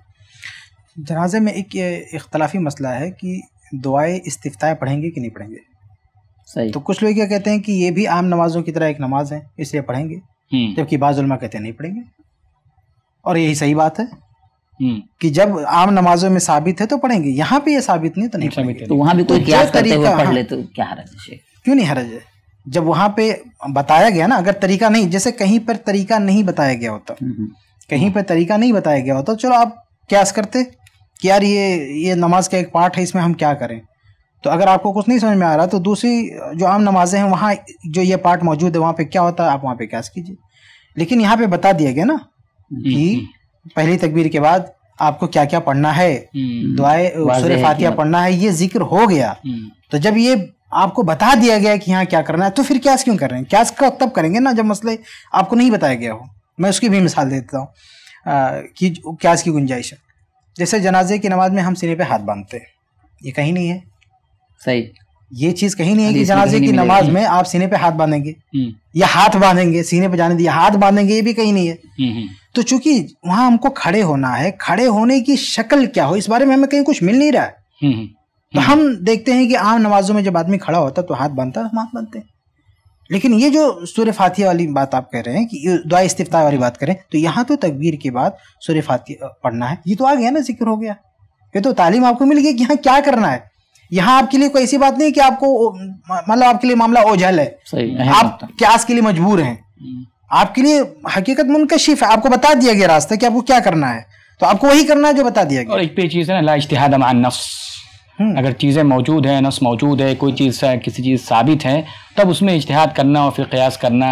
جنازے میں ایک اختلافی مسئلہ ہے کہ دعائے استفتاح پڑھیں گے کہ نہیں پڑھیں گے، تو کچھ لوگ کیا کہتے ہیں کہ یہ بھی عام نمازوں کی طرح ایک نماز ہے اس لیے پڑھیں گے، جبکہ بعض علماء کہتے ہیں نہیں پڑھیں گے، اور یہی صحیح بات ہے کہ جب عام نمازوں میں ثابت ہے تو پڑھیں گے، یہاں پہ یہ ثابت نہیں تو نہیں پڑھیں گے، تو وہاں بھی کوئی قیاس کرتے ہوئے پڑھ لے تو کیا حرج ہے؟ کیوں نہیں حرج ہے؟ جب وہاں پہ بتایا گیا نا، اگر طریقہ نہیں، جیسے کہیں پر طریقہ نہیں بتایا گیا ہوتا، کہیں پر طریقہ نہیں بتایا گیا ہوتا، چلو آپ قیاس کرتے کہ یار یہ نماز کا ایک پارٹ ہے، اس میں ہم کیا کریں، تو اگر آپ کو کچھ نہیں سمجھ میں آ رہا تو دوسری جو عام نمازیں ہیں وہاں جو یہ پارٹ موجود ہے وہاں پہ کیا ہوتا ہے، آپ وہاں پہ قیاس کیجیے، لیکن یہاں پہ بتا دیا گیا نا کہ پہلی تکبیر کے بعد آپ کو کیا کیا پڑھنا ہے، دعائے سورہ فاتحہ پڑھنا ہے، یہ ذکر ہو گیا، تو جب یہ آپ کو بتا دیا گیا کہ یہاں کیا کرنا ہے تو پھر قیاس کیوں کر رہے ہیں؟ قیاس کا تب کریں گے نا جب مسئلے آپ کو نہیں بتایا گیا ہو۔ میں اس کی بھی مثال دیتا ہوں کہ قیاس کی گنجائش ہے، جیسے جنازے کی نماز میں ہم سینے پہ ہاتھ باندھتے ہیں، یہ کہیں نہیں ہے، صحیح، یہ چیز کہیں نہیں ہے کہ جنازے کی نماز میں آپ سینے پہ ہاتھ باندھیں گے یا ہاتھ باندھیں گے، سینے پہ جانے دیا ہاتھ باندھیں گے، یہ بھی کہیں نہیں ہے، تو چونکہ وہاں ہم کو کھڑے ہونا ہے، کھڑے ہونے کی شکل کیا ہو اس بارے میں ہمیں کہیں کچھ مل نہیں رہا ہے، تو ہم دیکھتے ہیں کہ عام نمازوں میں جب آدمی کھڑا ہوتا ہے تو ہاتھ باندھتا ہے، ہم ہاتھ باندھتے ہیں، لیکن یہ جو سورہ فاتحہ والی بات آپ کہہ رہے ہیں کہ دعائے استفتاح والی بات کریں تو یہاں تو تکبیر کے بعد سورہ فاتحہ پڑھنا ہے، یہ تو آ گیا نا، ذکر ہو گیا، یہ تو تعلیم آپ کو مل گئی کہ یہاں کیا کرنا ہے، یہاں آپ کے لیے کوئی ایسی بات نہیں کہ آپ کو مطلب آپ کے لیے معاملہ اوجھل ہے، آپ قیاس کے لیے مجبور ہیں، آپ کے لیے حقیقت منکشف ہے، آپ کو بتا دیا گیا راستہ کہ آپ کو کیا کرنا ہے، تو آپ کو وہی کرنا ہے جو بتا دیا گیا۔ اور ایک پہ چیز ہے نا، لا اجتہاد مع النص، اگر چیزیں موجود ہیں، نص موجود ہے، کوئی چیز کسی چیز ثابت ہے تب اس میں اجتہاد کرنا اور پھر قیاس کرنا،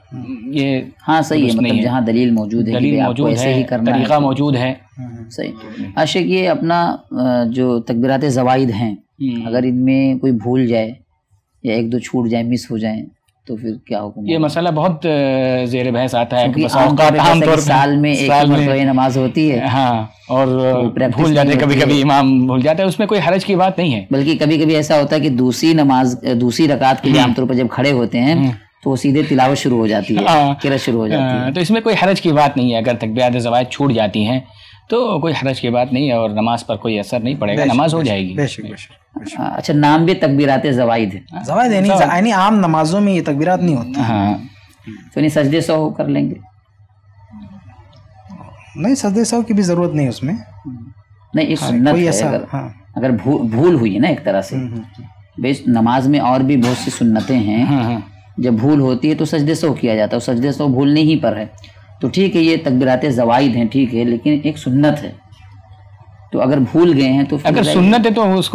یہ ہاں صحیح ہے، مطلب جہاں دلیل موجود ہے، دلیل موجود ہے، طریقہ موجود ہے، صحیح۔ عاشق یہ اپنا جو تکبیرات زوائد ہیں اگر ان میں کوئی بھول جائے یا ایک دو چھوٹ جائیں، مس ہو جائیں تو پھر کیا حکم؟ یہ مسئلہ بہت زیر بحث آتا ہے، عام طور سال میں ایک مرتبہ نماز ہوتی ہے، ہاں، اور بھول جاتے ہیں، کبھی کبھی امام بھول جاتا ہے، اس میں کوئی حرج کی بات نہیں ہے، بلکہ کبھی کبھی ایسا ہوتا ہے کہ دوسری رکعت کے لیے عام طور پر جب کھڑے ہوتے ہیں تو وہ سیدھے تلاوت شروع ہو جاتی ہے، قرأت شروع ہو جاتی ہے، تو اس میں کوئی حرج کی بات نہیں ہے، اگر تکبیرات زوائد چھوٹ جاتی ہیں تو کوئی حرج کی بات نہیں ہے اور نماز پر کوئی اثر نہیں پڑے گا، نماز ہو جائے گی۔ اچھا، نام بھی تکبیرات زوائد ہے، زوائد یعنی عام نمازوں میں یہ تکبیرات نہیں ہوتی، ہاں، تو نہیں سجدے سہو کر لیں گے، نہیں سجدے سہو کی بھی ضرورت نہیں اس میں. نہیں یہ سنت ہے. اگر بھول ہوئی ہے نا ایک طرح سے، نماز میں اور بھی بہت سی سنتیں ہیں، جب بھول ہوتی ہے تو سجدے سہو کیا جاتا ہے. سجدے سہو بھولنے ہی پر ہے تو ٹھیک ہے، یہ تکبیرات زوائد ہیں ٹھیک ہے، لیکن ایک سنت ہے. تو اگر بھول گئے ہیں تو اگر سنت ہے تو اس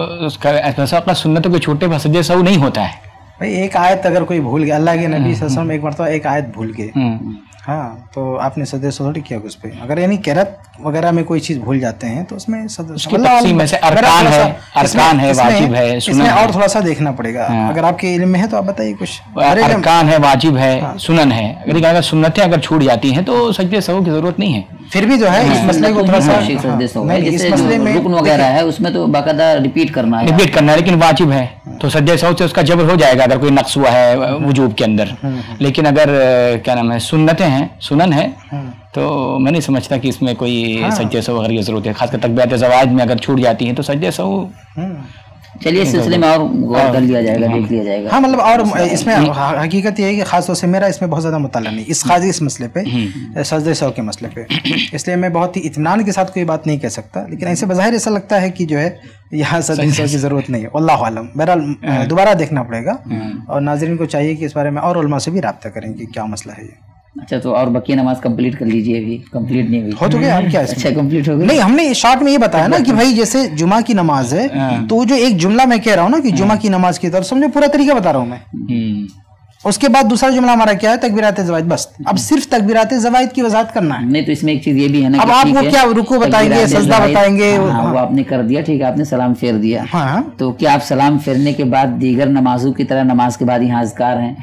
کو سنتوں کے چھوٹے پر سجدے سہو نہیں ہوتا ہے. بھائی ایک آیت اگر کوئی بھول گیا، اللہ کے نبی صلی اللہ علیہ وسلم ایک مرتبہ ایک آیت بھول گئے، ہاں تو آپ نے سجدے سہو نہیں کیا اس پہ. اگر یعنی قرات وغیرہ میں کوئی چیز بھول جاتے ہیں تو اس میں ارکان ہے، واجب ہے، اس میں اور تھوڑا سا دیکھنا پڑے گا. اگر آپ کے علم میں ہے تو آپ بتائیے کچھ. ارکان ہے، واجب ہے، سنن ہے. اگر سنتیں اگر چھوٹ جاتی ہیں تو سجدے سہو کی ضرورت نہیں ہے. پھر بھی جو ہے اس مسئلے کو تھوڑا سا اس مسئلے میں رکن وغیرہ ہے اس میں تو باقاعدہ ریپیٹ کرنا ہے، لیکن واجب ہے تو سجدے سہو سے اس کا جبر ہو جائے گا اگر کوئی نقص ہوا ہے وجوب کے اندر. لیکن اگر کیا نام ہے سنتیں ہیں، سنن ہے، تو میں نہیں سمجھتا کہ اس میں کوئی سجدے سہو وغیرہ کی ضرورت ہے. خاص کر تکبیرات زوائد میں اگر چھوٹ جاتی ہیں تو سجدے سہو. چلیے اس سلسلے میں اور غور کر لیا جائے گا، دیکھ لیا جائے گا. ہاں مطلب اور اس میں حقیقت یہ ہے کہ خاص طور سے میرا اس میں بہت زیادہ مطالعہ نہیں اس مسئلے پہ، سجدے سہو کے مسئلے پہ، اس لیے میں بہت ہی اطمینان کے ساتھ کوئی بات نہیں کہہ سکتا. لیکن ایسے بظاہر ایسا لگتا ہے کہ جو ہے یہاں سجدے سہو کی ضرورت نہیں ہے. واللہ عالم. بہرحال دوبارہ دیکھنا پڑے گا اور ناظرین کو چاہیے کہ اس بارے میں اور علماء سے بھی رابطہ کریں کہ کیا مسئلہ ہے یہ. اچھا تو اور بقیہ نماز کمپلیٹ کر لیجئے. ابھی کمپلیٹ نہیں ہوئی. ہو تو گیا. کیا اچھا کمپلیٹ ہو گئی. نہیں ہم نے شارٹ میں یہ بتایا نا کہ بھائی جیسے جمعہ کی نماز ہے تو جو ایک جملہ میں کہہ رہا ہوں نا کہ جمعہ کی نماز کی طرف سمجھو پورا طریقہ بتا رہا ہوں میں. اس کے بعد دوسرا جملہ ہمارا کیا ہے؟ تکبیرات زوائد. بس اب صرف تکبیرات زوائد کی وضاحت کرنا ہے. نہیں تو اس میں ایک چیز یہ بھی ہے نا، اب آپ وہ کیا رکوع بتائیں گے، سجدہ بتائیں گے، وہ آپ نے کر دیا ٹھیک ہے، آپ نے سلام پھیر دیا. تو کیا آپ سلام پھیرنے کے بعد دیگر نمازوں کی طرح نماز کے بعد یہاں اذکار ہیں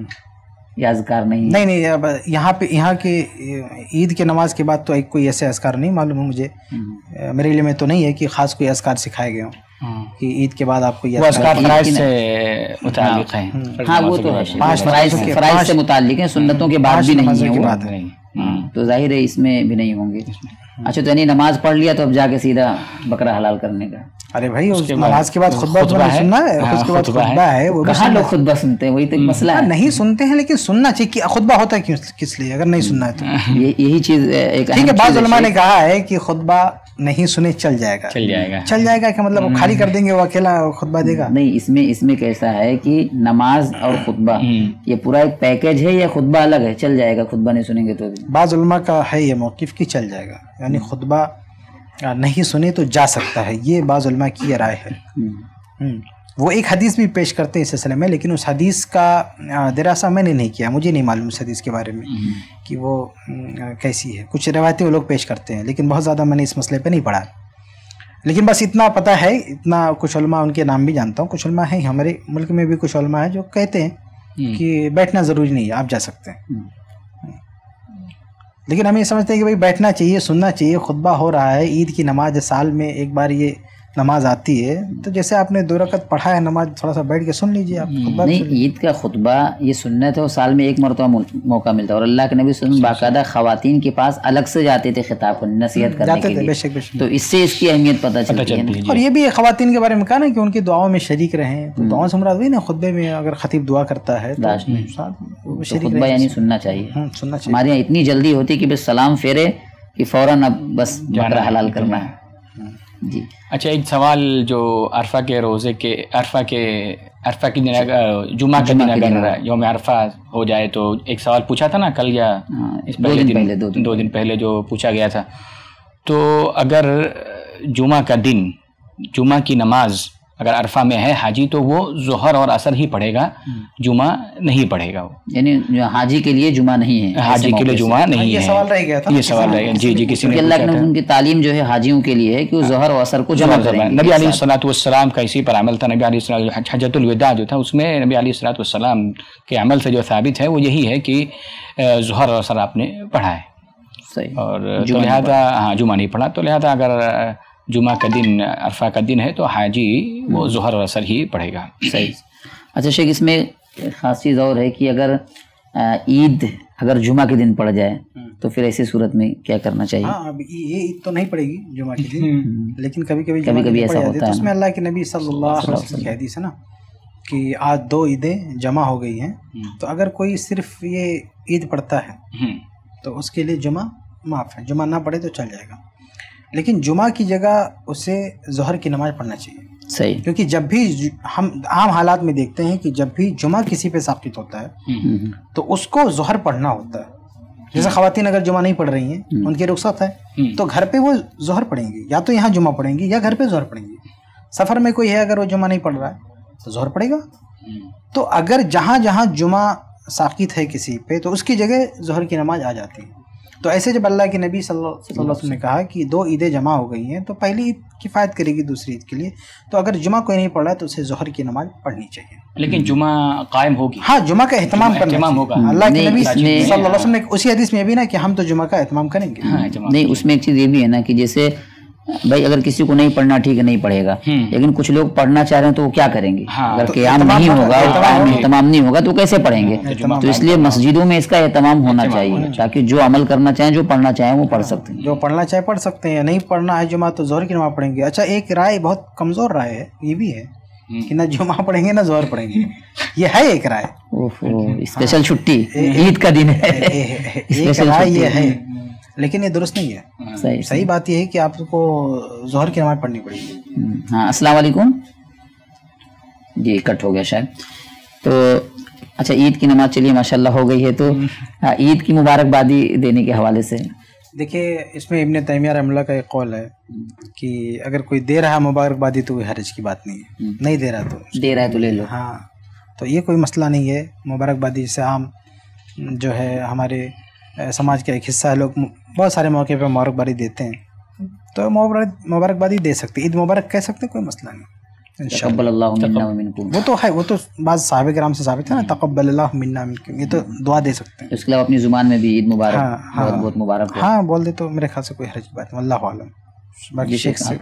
یا اذکار نہیں؟ نہیں یہاں کے عید کے نماز کے بعد تو کوئی ایسے اذکار نہیں معلوم ہے مجھے. میرے علم میں تو نہیں ہے کہ خاص کوئی اذکار سکھائے گئے ہوں کہ عید کے بعد آپ کو یہ اذکار فرائض سے متعلق ہیں. ہاں وہ تو ہے، فرائض سے متعلق ہیں، سنتوں کے بعد بھی نہیں ہے، تو ظاہر ہے اس میں بھی نہیں ہوں گے. اچھا تو یعنی نماز پڑھ لیا تو اب جا کے سیدھا بکرا حلال کرنے کا. ارے بھائی نماز کے بعد خطبہ سننا ہے، اس کے بعد خطبہ ہے. وہ کہاں لوگ خطبہ سنتے ہیں، وہی تو مسئلہ ہے. نہیں سنتے ہیں لیکن سننا چاہیے. خطبہ ہوتا ہے کس لیے اگر نہیں سننا ہے تو؟ یہی چیز ایک ٹھیک ہے. بعض علماء نے کہا ہے کہ خطبہ نہیں سنے چل جائے گا کہ مطلب خالی کر دیں گے، وہ اکیلا خطبہ دے گا. نہیں اس میں کیسا ہے کہ نماز اور خطبہ یہ پورا ایک پیکج ہے یا خطبہ الگ ہے؟ چل جائے گا خطبہ نہیں سنیں گے تو. بعض علماء کا ہے یہ موقف کہ چل جائے گا، یعنی خطبہ نہیں سنے تو جا سکتا ہے. یہ بعض علماء کی یہ رائے ہے. وہ ایک حدیث بھی پیش کرتے ہیں اس سلسلے میں، لیکن اس حدیث کا دراسہ میں نے نہیں کیا، مجھے نہیں معلوم اس حدیث کے بارے میں کہ وہ کیسی ہے. کچھ روایتیں وہ لوگ پیش کرتے ہیں لیکن بہت زیادہ میں نے اس مسئلے پہ نہیں پڑھا. لیکن بس اتنا پتہ ہے، اتنا کچھ علماء ان کے نام بھی جانتا ہوں. کچھ علماء ہیں ہمارے ملک میں بھی، کچھ علماء ہیں جو کہتے ہیں کہ بیٹھنا ضروری نہیں ہے، آپ جا سکتے ہیں. لیکن ہم یہ سمجھتے ہیں کہ بھائی بیٹھنا چاہیے، سننا چاہیے. خطبہ ہو رہا ہے، عید کی نماز سال میں ایک بار یہ نماز آتی ہے، تو جیسے آپ نے 2 رکعت پڑھا ہے نماز، تھوڑا سا بیٹھ کے سن لیجیے آپ. نہیں عید کا خطبہ یہ سنت ہے، اور سال میں ایک مرتبہ موقع ملتا ہے. اور اللہ کے نبی صلی اللہ علیہ وسلم باقاعدہ خواتین کے پاس الگ سے جاتے تھے خطاب کرنے، نصیحت کرنے کے لیے. تو اس سے اس کی اہمیت پتہ چلتی ہے. اور یہ بھی خواتین کے بارے میں کہا نا کہ ان کی دعاؤں میں شریک رہیں. تو دعاؤں سے مراد وہی نا، خطبے میں اگر خطیب دعا کرتا ہے تو خطبہ یعنی سننا چاہیے. ہمارے یہاں اتنی جلدی ہوتی کہ بس سلام پھیرے کہ فوراً اب بس بکرا حلال کرنا ہے. جی اچھا ایک سوال جو عرفہ کے روزے کے عرفہ کے دن اگر جمعہ کے دن اگر یوم عرفہ ہو جائے تو ایک سوال پوچھا تھا نا کل یا اس پہلے 2 دن پہلے جو پوچھا گیا تھا. تو اگر جمعہ کا دن، جمعہ کی نماز اگر عرفہ میں ہے حاجی تو وہ ظہر اور عصر ہی پڑھے گا، جمعہ نہیں پڑھے گا. وہ یعنی حاجی کے لیے جمعہ نہیں ہے، حاجی کے لیے جمعہ نہیں ہے. یہ سوال رہ گیا تھا. یہ سوال رہ گیا. جی کسی نے اللہ کے نبی کی تعلیم جو ہے حاجیوں کے لیے ہے کہ وہ ظہر و عصر کو جمع کریں. نبی علیہ الصلوۃ والسلام کا اسی پر عمل تھا. نبی علیہ الصلوۃ حجۃ الوداع جو تھا اس میں نبی علیہ الصلوۃ والسلام کے عمل سے جو ثابت ہے وہ یہی ہے کہ ظہر اور عصر آپ نے پڑھا ہے. صحیح. اور لہٰذا جمعہ نہیں پڑھا. تو لہٰذا اگر جمعہ کا دن عرفہ کا دن ہے تو حاجی وہ ظہر اور عصر ہی پڑھے گا. صحیح. اچھا شیخ اس میں خاص چیز اور ہے کہ اگر عید اگر جمعہ کے دن پڑ جائے تو پھر ایسی صورت میں کیا کرنا چاہیے؟ ہاں اب یہ عید تو نہیں پڑے گی جمعہ کے دن، لیکن کبھی ایسا ہوتا ہے. اس میں اللہ کے نبی صلی اللہ علیہ وسلم کی حدیث ہے نا کہ آج 2 عیدیں جمع ہو گئی ہیں، تو اگر کوئی صرف یہ عید پڑھتا ہے تو اس کے لیے جمعہ معاف ہے, جمعہ نہ پڑھے تو چل جائے گا, لیکن جمعہ کی جگہ اسے ظہر کی نماز پڑھنا چاہیے. صحیح. کیونکہ جب بھی ہم عام حالات میں دیکھتے ہیں کہ جب بھی جمعہ کسی پہ ساقط ہوتا ہے تو اس کو ظہر پڑھنا ہوتا ہے. جیسے خواتین اگر جمعہ نہیں پڑھ رہی ہیں, ان کی رخصت ہے, تو گھر پہ وہ ظہر پڑھیں گی, یا تو یہاں جمعہ پڑھیں گی یا گھر پہ ظہر پڑھیں گی. سفر میں کوئی ہے اگر وہ جمعہ نہیں پڑھ رہا ہے تو ظہر پڑھے گا. تو اگر جہاں جہاں جمعہ ساقط ہے کسی پہ تو اس کی جگہ ظہر کی نماز آ جاتی ہے. تو ایسے جب اللہ کے نبی صلی اللہ علیہ وسلم نے کہا کہ 2 عیدیں جمع ہو گئی ہیں تو پہلی عید کفایت کرے گی دوسری عید کے لیے, تو اگر جمعہ کوئی نہیں پڑھ رہا ہے تو اسے ظہر کی نماز پڑھنی چاہیے. لیکن جمعہ قائم ہوگی, ہاں جمعہ کا اہتمام کرنا ہوگا. اللہ کے نبی صلی اللہ علیہ وسلم نے اسی حدیث میں یہ بھی نا کہ ہم تو جمعہ کا اہتمام کریں گے. نہیں, اس میں ایک چیز یہ بھی ہے نا کہ جیسے بھائی اگر کسی کو نہیں پڑھنا ٹھیک ہے, نہیں پڑھے گا, لیکن کچھ لوگ پڑھنا چاہ رہے ہیں تو وہ کیا کریں گے؟ اگر قیام نہیں ہوگا, اہتمام نہیں ہوگا تو کیسے پڑھیں گے؟ تو اس لیے مسجدوں میں اس کا اہتمام ہونا چاہیے تاکہ جو عمل کرنا چاہیں, جو پڑھنا چاہیں وہ پڑھ سکتے ہیں. جو پڑھنا چاہے پڑھ سکتے ہیں, نہیں پڑھنا ہے جمعہ تو ظہر کی نماز پڑھیں گے. اچھا, ایک رائے بہت کمزور رائے ہے, یہ بھی ہے کہ نہ جمعہ پڑھیں گے نہ ظہر پڑھیں گے. یہ ہے ایک رائے, اسپیشل چھٹی عید کا دن ہے, ایک رائے یہ ہے, لیکن یہ درست نہیں ہے. صحیح بات یہ ہے کہ آپ کو ظہر کی نماز پڑھنی پڑے گی. ہاں, السلام علیکم. جی کٹ ہو گیا شاید. تو اچھا, عید کی نماز چلیے ماشاء اللہ ہو گئی ہے, تو عید کی مبارکبادی دینے کے حوالے سے دیکھیے, اس میں ابن تیمیہ رحمہ اللہ کا ایک قول ہے کہ اگر کوئی دے رہا ہے مبارکبادی تو کوئی حرج کی بات نہیں ہے, نہیں دے رہا تو دے رہا ہے تو لے لو. ہاں, تو یہ کوئی مسئلہ نہیں ہے. مبارکبادی سے عام جو ہے ہمارے سماج کا ایک حصہ ہے, لوگ بہت سارے موقع پہ مبارکبادی دیتے ہیں, تو مبارکبادی دے سکتے, عید مبارک کہہ سکتے ہیں, کوئی مسئلہ نہیں. تقبل اللہ منا ومنکم, وہ تو ہے, وہ تو بعض صحابہ کرام سے ثابت ہے نا, تقبل اللہ منا ومنکم, یہ تو دعا دے سکتے ہیں. اس کے علاوہ اپنی زبان میں بھی عید مبارک, بہت بہت مبارک. ہاں بول دے تو میرے خیال سے کوئی حرج کی بات نہیں, واللہ عالم. باقی شیخ سے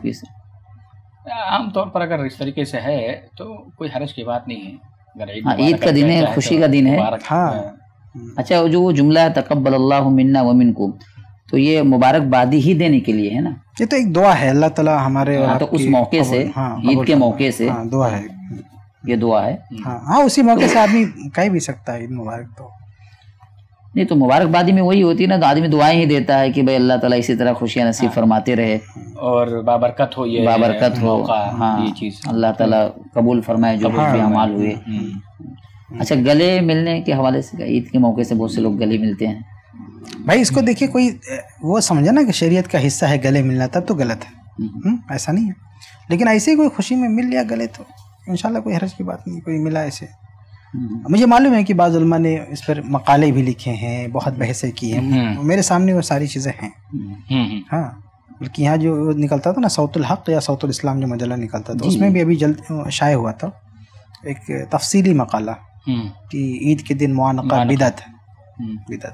عام طور پر اگر اس طریقے سے ہے تو کوئی حرج کی بات نہیں ہے. عید کا دن ہے, خوشی کا دن ہے. ہاں. اچھا, جو وہ جملہ ہے تقبل اللہ منا ومنکم, تو یہ مبارکبادی ہی دینے کے لیے ہے نا؟ یہ تو ایک دعا ہے, اللہ تعالیٰ ہمارے تو اس موقع سے, عید کے موقع سے دعا ہے, یہ دعا ہے. ہاں, اسی موقع سے آدمی کہہ بھی سکتا ہے عید مبارک. تو نہیں, تو مبارکبادی میں وہی ہوتی ہے نا, تو آدمی دعائیں ہی دیتا ہے کہ بھائی اللہ تعالیٰ اسی طرح خوشیاں نصیب فرماتے رہے اور بابرکت ہو, یہ بابرکت ہو. ہاں, یہ چیز اللہ تعالیٰ قبول فرمائے جو بھی اعمال ہوئے. اچھا, گلے ملنے کے حوالے سے, عید کے موقع سے بہت سے لوگ گلے ملتے ہیں. بھائی اس کو دیکھیے, کوئی وہ سمجھا نا کہ شریعت کا حصہ ہے گلے ملنا, تب تو غلط ہے, ایسا نہیں ہے. لیکن ایسے ہی کوئی خوشی میں مل لیا گلے تو انشاءاللہ کوئی حرج کی بات نہیں, کوئی ملا ایسے. مجھے معلوم ہے کہ بعض علماء نے اس پر مقالے بھی لکھے ہیں, بہت بحثیں کی ہیں, میرے سامنے وہ ساری چیزیں ہیں. ہاں, بلکہ یہاں جو نکلتا تھا نا صوت الحق یا صوت الاسلام جو مجلہ نکلتا تھا, اس میں بھی ابھی جلد شائع ہوا تھا ایک تفصیلی مقالہ کہ عید کے دن معانقہ بدعت ہے.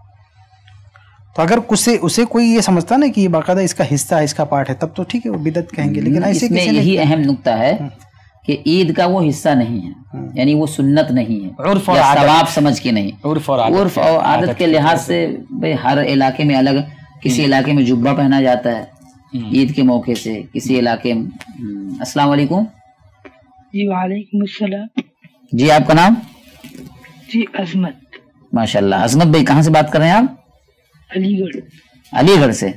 تو اگر اسے کوئی یہ سمجھتا نا کہ یہ باقاعدہ اس کا حصہ ہے, اس کا پارٹ ہے, تب تو ٹھیک ہے, وہ بدعت کہیں گے. لیکن ایسے میں یہی اہم نقطہ ہے کہ عید کا وہ حصہ نہیں ہے, یعنی وہ سنت نہیں ہے, عرف اور ثواب سمجھ کے نہیں, عرف اور عادت کے لحاظ سے. بھئی ہر علاقے میں الگ, کسی علاقے میں جبہ پہنا جاتا ہے عید کے موقع سے, کسی علاقے میں. السلام علیکم. جی وعلیکم السلام. جی آپ کا نام؟ جی عظمت. ماشاء اللہ. عظمت بھائی کہاں سے بات کر رہے ہیں آپ؟ علی گڑھ. علی گڑھ سے.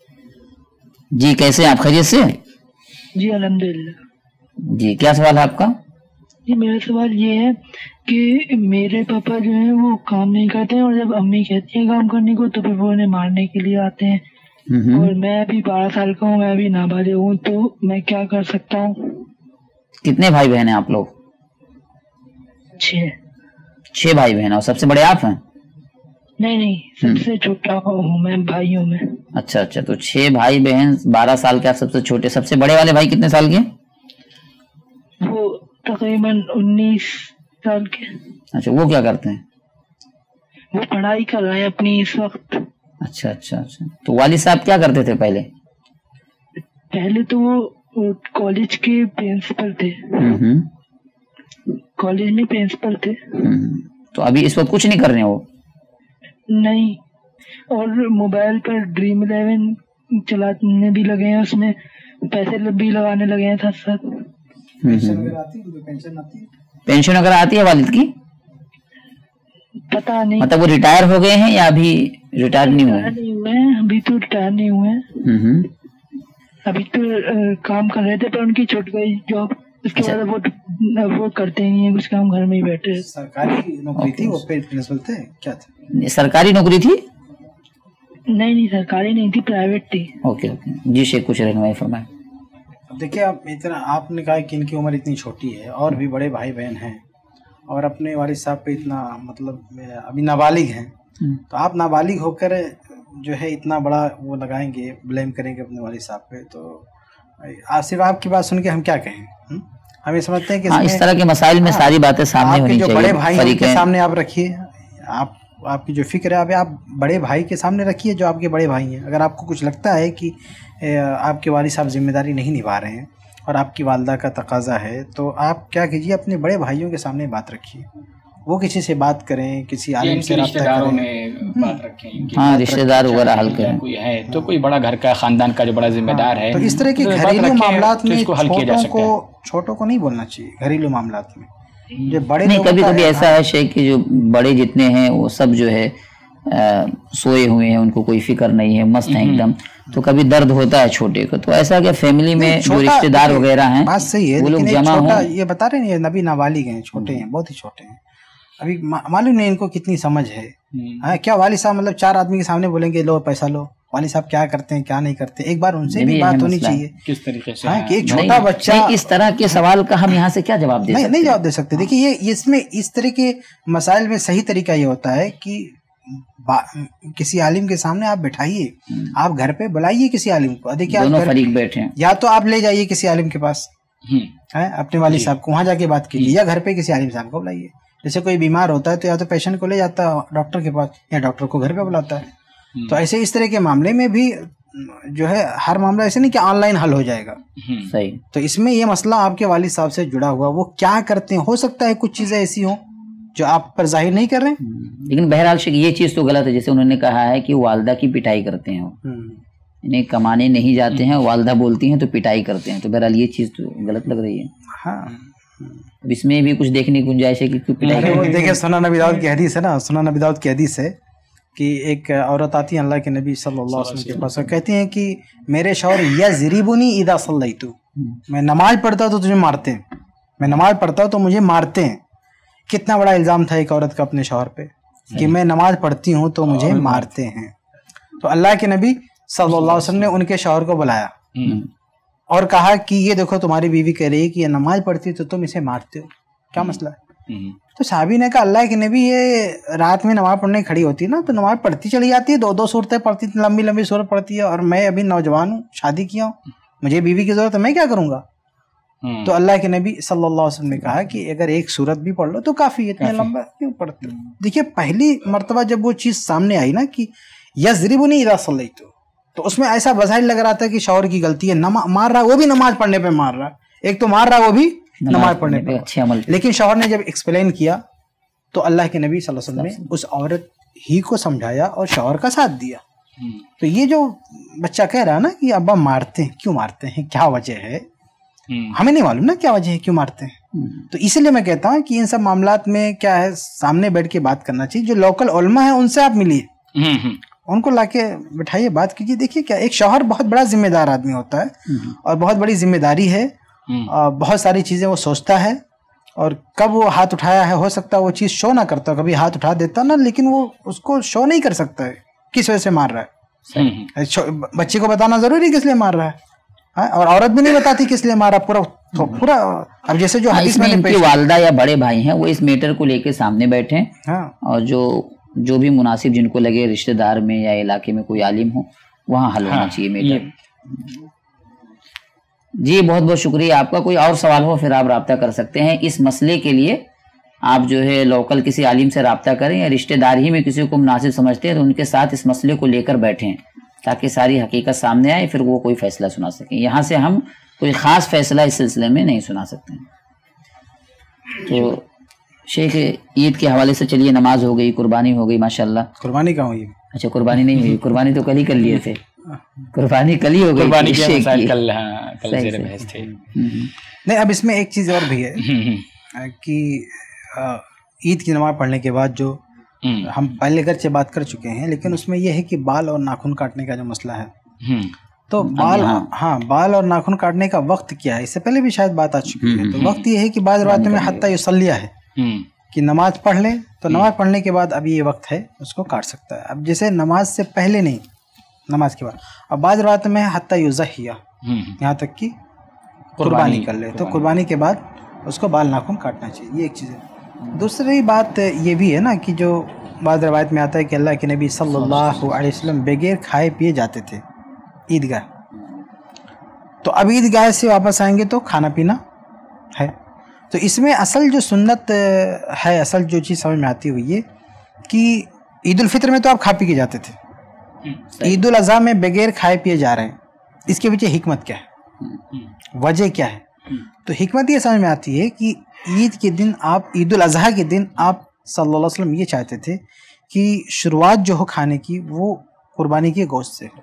جی کیسے ہیں آپ, خیریت سے؟ جی الحمدللہ. جی کیا سوال ہے آپ کا؟ جی میرا سوال یہ ہے کہ میرے پاپا جو ہیں وہ کام نہیں کرتے ہیں, اور جب امی کہتی ہیں کام کرنے کو تو پھر وہ انہیں مارنے کے لیے آتے ہیں, اور میں ابھی 12 سال کا ہوں, میں ابھی نابالغ ہوں, تو میں کیا کر سکتا ہوں؟ کتنے بھائی بہن ہیں آپ لوگ؟ 6 بھائی بہن, اور سب سے بڑے آپ ہیں؟ نہیں, سب سے چھوٹا ہوں میں بھائیوں میں. اچھا, تو 6 بھائی بہن, 12 سال کے آپ سب سے چھوٹے. سب سے بڑے والے بھائی کتنے سال کے؟ وہ تقریباً 19 سال کے. اچھا, وہ کیا کرتے ہیں؟ وہ پڑھائی کر رہے ہیں اپنی اس وقت. اچھا, تو والد صاحب کیا کرتے تھے پہلے؟ پہلے تو وہ کالج کے پرنسپل تھے. کالج میں پرنسپل تھے. تو ابھی اس وقت کچھ نہیں کر رہے ہیں وہ؟ نہیں, اور موبائل پر ڈریم 11 چلانے بھی لگے ہیں, اس میں پیسے بھی لگانے لگے ہیں ساتھ ساتھ. پینشن اگر آتی ہے والد کی؟ पता नहीं, मतलब वो रिटायर हो गए हैं या अभी रिटायर नहीं हुए? नहीं हुए हैं, अभी तो रिटायर नहीं हुए हैं। अभी तो काम कर रहे थे, पर उनकी छूट गई जॉब। उसके बाद वो करते नहीं है कुछ काम, घर में ही बैठे। सरकारी नौकरी थी, वो प्रिंसिपल थे क्या थे? सरकारी नौकरी थी? नहीं, सरकारी नहीं थी, प्राइवेट थी। ओके जी शेख, कुछ रहनुमाई फरमाएं। देखिए, आप इतना आपने कहा कि इनकी उम्र इतनी छोटी है और भी बड़े भाई बहन हैं, और अपने वालिद साहब पे इतना मतलब अभी नाबालिग हैं, तो आप नाबालिग होकर जो है इतना बड़ा वो लगाएंगे, ब्लेम करेंगे अपने वालिद साहब पे, तो सिर्फ आपकी बात सुन के हम क्या कहें? हम ये समझते हैं कि इस तरह के मसाइल में सारी बातें सामने होनी चाहिए। जो बड़े भाई हैं उनके सामने आप रखिए, आपकी जो फिक्र है आप बड़े भाई के सामने रखिए, जो आपके बड़े भाई हैं। अगर आपको कुछ लगता है कि आपके वालिद साहब जिम्मेदारी नहीं निभा रहे हैं और आपकी वालदा का तकाजा है, तो आप क्या कीजिए, अपने बड़े भाइयों के सामने बात रखिए, वो किसी से बात करें, किसी आलिम से रिश्तेदारों में बात रखें। हाँ, रिश्तेदार वगैरह हल करें। कोई है तो कोई बड़ा घर का, खानदान का जो बड़ा जिम्मेदार है, तो इस तरह के घरेलू मामलात में छोटों को नहीं बोलना चाहिए। घरेलू मामलात में जो बड़े नहीं, कभी कभी ऐसा है शेख कि जो बड़े जितने हैं वो सब जो है सोए हुए हैं, उनको कोई फिक्र नहीं है, मस्त है एकदम, तो कभी दर्द होता है छोटे को। तो ऐसा क्या फैमिली में जो रिश्तेदार वगैरह हैं, बात सही है, वो लोग जमा हो। ये बता रहे हैं नबी नाबालिग हैं, छोटे हैं, बहुत ही छोटे हैं, अभी मालूम नहीं इनको कितनी समझ है। क्या वालिद साहब मतलब 4 आदमी के सामने बोलेंगे लो पैसा लो, वालिद साहब क्या करते हैं क्या नहीं करते, एक बार उनसे भी बात होनी चाहिए किस तरीके से। कि एक छोटा बच्चा इस तरह के सवाल का हम यहाँ से क्या जवाब दे सकते? नहीं जवाब दे सकते। देखिए, ये इसमें इस तरह के मसाइल में सही तरीका ये होता है कि किसी आलिम के सामने आप बैठाइए, आप घर पे बुलाइए किसी आलिम को। देखिए, दोनों फरीक बैठे हैं, या तो आप ले जाइए किसी आलिम के पास है अपने वालिद साहब को, वहां जाके बात कीजिए, या घर पे किसी आलिम साहब को बुलाइए। जैसे कोई बीमार होता है तो या तो पेशेंट को ले जाता है डॉक्टर के पास, या डॉक्टर को घर पे बुलाता है। तो ऐसे इस तरह के मामले में भी जो है हर मामला ऐसे नहीं कि ऑनलाइन हल हो जाएगा। सही। तो इसमें ये मसला आपके वालिद साहब से जुड़ा हुआ, वो क्या करते हैं, हो सकता है कुछ चीजें ऐसी हों जो आप पर जाहिर नहीं कर रहे हैं, लेकिन बहरहाल ये चीज तो गलत है। जैसे उन्होंने कहा है कि वालदा की पिटाई करते हैं, इन्हें कमाने नहीं जाते हैं, वालदा बोलती हैं तो पिटाई करते हैं, तो बहरहाल ये चीज तो गलत लग रही है। हाँ, इसमें भी कुछ देखने की गुंजाइश है कि क्यों पिटाई। देखिए, सुनन अबी दाऊद की हदीस है ना, सुनन अबी दाऊद की हदीस है कि एक औरत आती है अल्लाह के नबी सल्लल्लाहु अलैहि वसल्लम के पास, कहती हैं कि मेरे शौहर यज़रिबुनी इदा सल्लैतु, मैं नमाज पढ़ता हूँ तो तुझे मारते हैं, मैं नमाज पढ़ता हूँ तो मुझे मारते हैं। कितना बड़ा इल्ज़ाम था एक औरत का अपने शौहर पे कि मैं नमाज पढ़ती हूँ तो मुझे मारते हैं। तो अल्लाह के नबी सल्लल्लाहु अलैहि वसल्लम ने उनके शौहर को बुलाया और कहा कि ये देखो तुम्हारी बीवी कह रही है कि ये नमाज पढ़ती है तो तुम इसे मारते हो, क्या मसला है? तो साहबी ने कहा अल्लाह के नबी, ये रात में नमाज पढ़ने खड़ी होती है ना तो नमाज पढ़ती चली जाती है, 2-2 सूरतें पढ़ती, लंबी लंबी सूरत पढ़ती है, और मैं अभी नौजवान हूँ, शादी किया हूँ, मुझे बीवी की जरूरत है, मैं क्या करूँगा? तो अल्लाह के नबी सल्लल्लाहु अलैहि वसल्लम ने कहा कि अगर एक सूरत भी पढ़ लो तो काफ़ी, इतना लंबा क्यों पढ़ते हो? देखिए, पहली मरतबा जब वो चीज़ सामने आई ना कि यज़रिबुनी इज़ा सल्लैतु, तो उसमें ऐसा बज़ाहिर लग रहा था कि शौहर की गलती है, मार रहा है वो भी नमाज पढ़ने पे मार रहा है, एक तो मार रहा है वो भी नमाज पढ़ने पे अच्छे अमल। लेकिन शौहर ने जब एक्सप्लेन किया तो अल्लाह के नबी सल्लल्लाहु अलैहि वसल्लम ने उस औरत ही को समझाया और शौहर का साथ दिया। तो ये जो बच्चा कह रहा है ना कि अब्बा मारते हैं, क्यों मारते हैं, क्या वजह है, हमें नहीं मालूम ना क्या वजह है, क्यों मारते हैं। तो इसीलिए मैं कहता हूँ कि इन सब मामलात में क्या है, सामने बैठ के बात करना चाहिए। जो लोकल उलमा है उनसे आप मिलिए, उनको लाके बिठाइए, बात कीजिए। देखिए, क्या एक शौहर बहुत बड़ा जिम्मेदार आदमी होता है और बहुत बड़ी जिम्मेदारी है, बहुत सारी चीज़ें वो सोचता है, और कब वो हाथ उठाया है हो सकता है वो चीज़ शो ना करता, कभी हाथ उठा देता ना, लेकिन वो उसको शो नहीं कर सकता है किस वजह से मार रहा है। बच्चे को बताना जरूरी किस लिए मार रहा है, और औरत भी नहीं बताती किस लिए मारा, पूरा अब जैसे जो हदीस में इनकी वालदा या बड़े भाई हैं वो इस मैटर को लेके सामने बैठे हैं। हाँ, और जो भी मुनासिब जिनको लगे रिश्तेदार में या इलाके में कोई आलिम हो वहाँ हल होना चाहिए मैटर। जी बहुत बहुत शुक्रिया आपका। कोई और सवाल हो फिर आप राब्ता कर सकते हैं। इस मसले के लिए आप जो है लोकल किसी आलिम से राब्ता करें, या रिश्तेदार ही में किसी को मुनासिब समझते हैं तो उनके साथ इस मसले को लेकर बैठें ताकि सारी हकीकत सामने आए, फिर वो कोई फैसला सुना सकें। यहाँ से हम कोई ख़ास फैसला इस सिलसिले में नहीं सुना सकते हैं। तो शेख, ईद के हवाले से चलिए, नमाज हो गई, कुर्बानी हो गई, माशाल्लाह। कुर्बानी कहाँ हुई? अच्छा, कुर्बानी नहीं हुई, कुर्बानी तो कल ही कर लिए थे, कुर्बानी कल ही हो गई, कुर्बानी की कल ज़ेर बहस थे। नहीं, अब इसमें एक चीज़ और भी है कि ईद की नमाज पढ़ने के बाद जो ہم پہلے گرچہ بات کر چکے ہیں، لیکن اس میں یہ ہے کہ بال اور ناخن کاٹنے کا جو مسئلہ ہے، تو بال اور ناخن کاٹنے کا وقت کیا ہے، اس سے پہلے بھی شاید بات آ چکی ہے. تو وقت یہ ہے کہ بعض روایتوں میں حتی یصلی ہے کہ نماز پڑھ لے تو نماز پڑھنے کے بعد اب یہ وقت ہے اس کو کاٹ سکتا ہے. اب جیسے نماز سے پہلے نہیں، نماز کے بعد. اب بعض روایتوں میں حتی یضحیہ، یہاں تک کہ قربانی کر لے، تو قربانی کے بعد اس کو بال ناخن کاٹنا چاہیے. یہ ایک چیز ہے. دوسری بات یہ بھی ہے نا کہ جو بعض روایت میں آتا ہے کہ اللہ کے نبی صلی اللہ علیہ وسلم بغیر کھائے پیے جاتے تھے عیدگاہ. تو اب عیدگاہ سے واپس آئیں گے تو کھانا پینا ہے. تو اس میں اصل جو سنت ہے، اصل جو چیز سمجھ میں آتی ہوئی یہ کہ عید الفطر میں تو آپ کھا پی کے جاتے تھے، عید الاضحیٰ میں بغیر کھائے پیے جا رہے ہیں. اس کے پیچھے حکمت کیا ہے، وجہ کیا ہے؟ تو حکمت یہ سمجھ میں آتی ہے کہ عید کے دن آپ، عید الاضحیٰ کے دن آپ صلی اللہ علیہ وسلم یہ چاہتے تھے کہ شروعات جو ہو کھانے کی وہ قربانی کے گوشت سے ہو.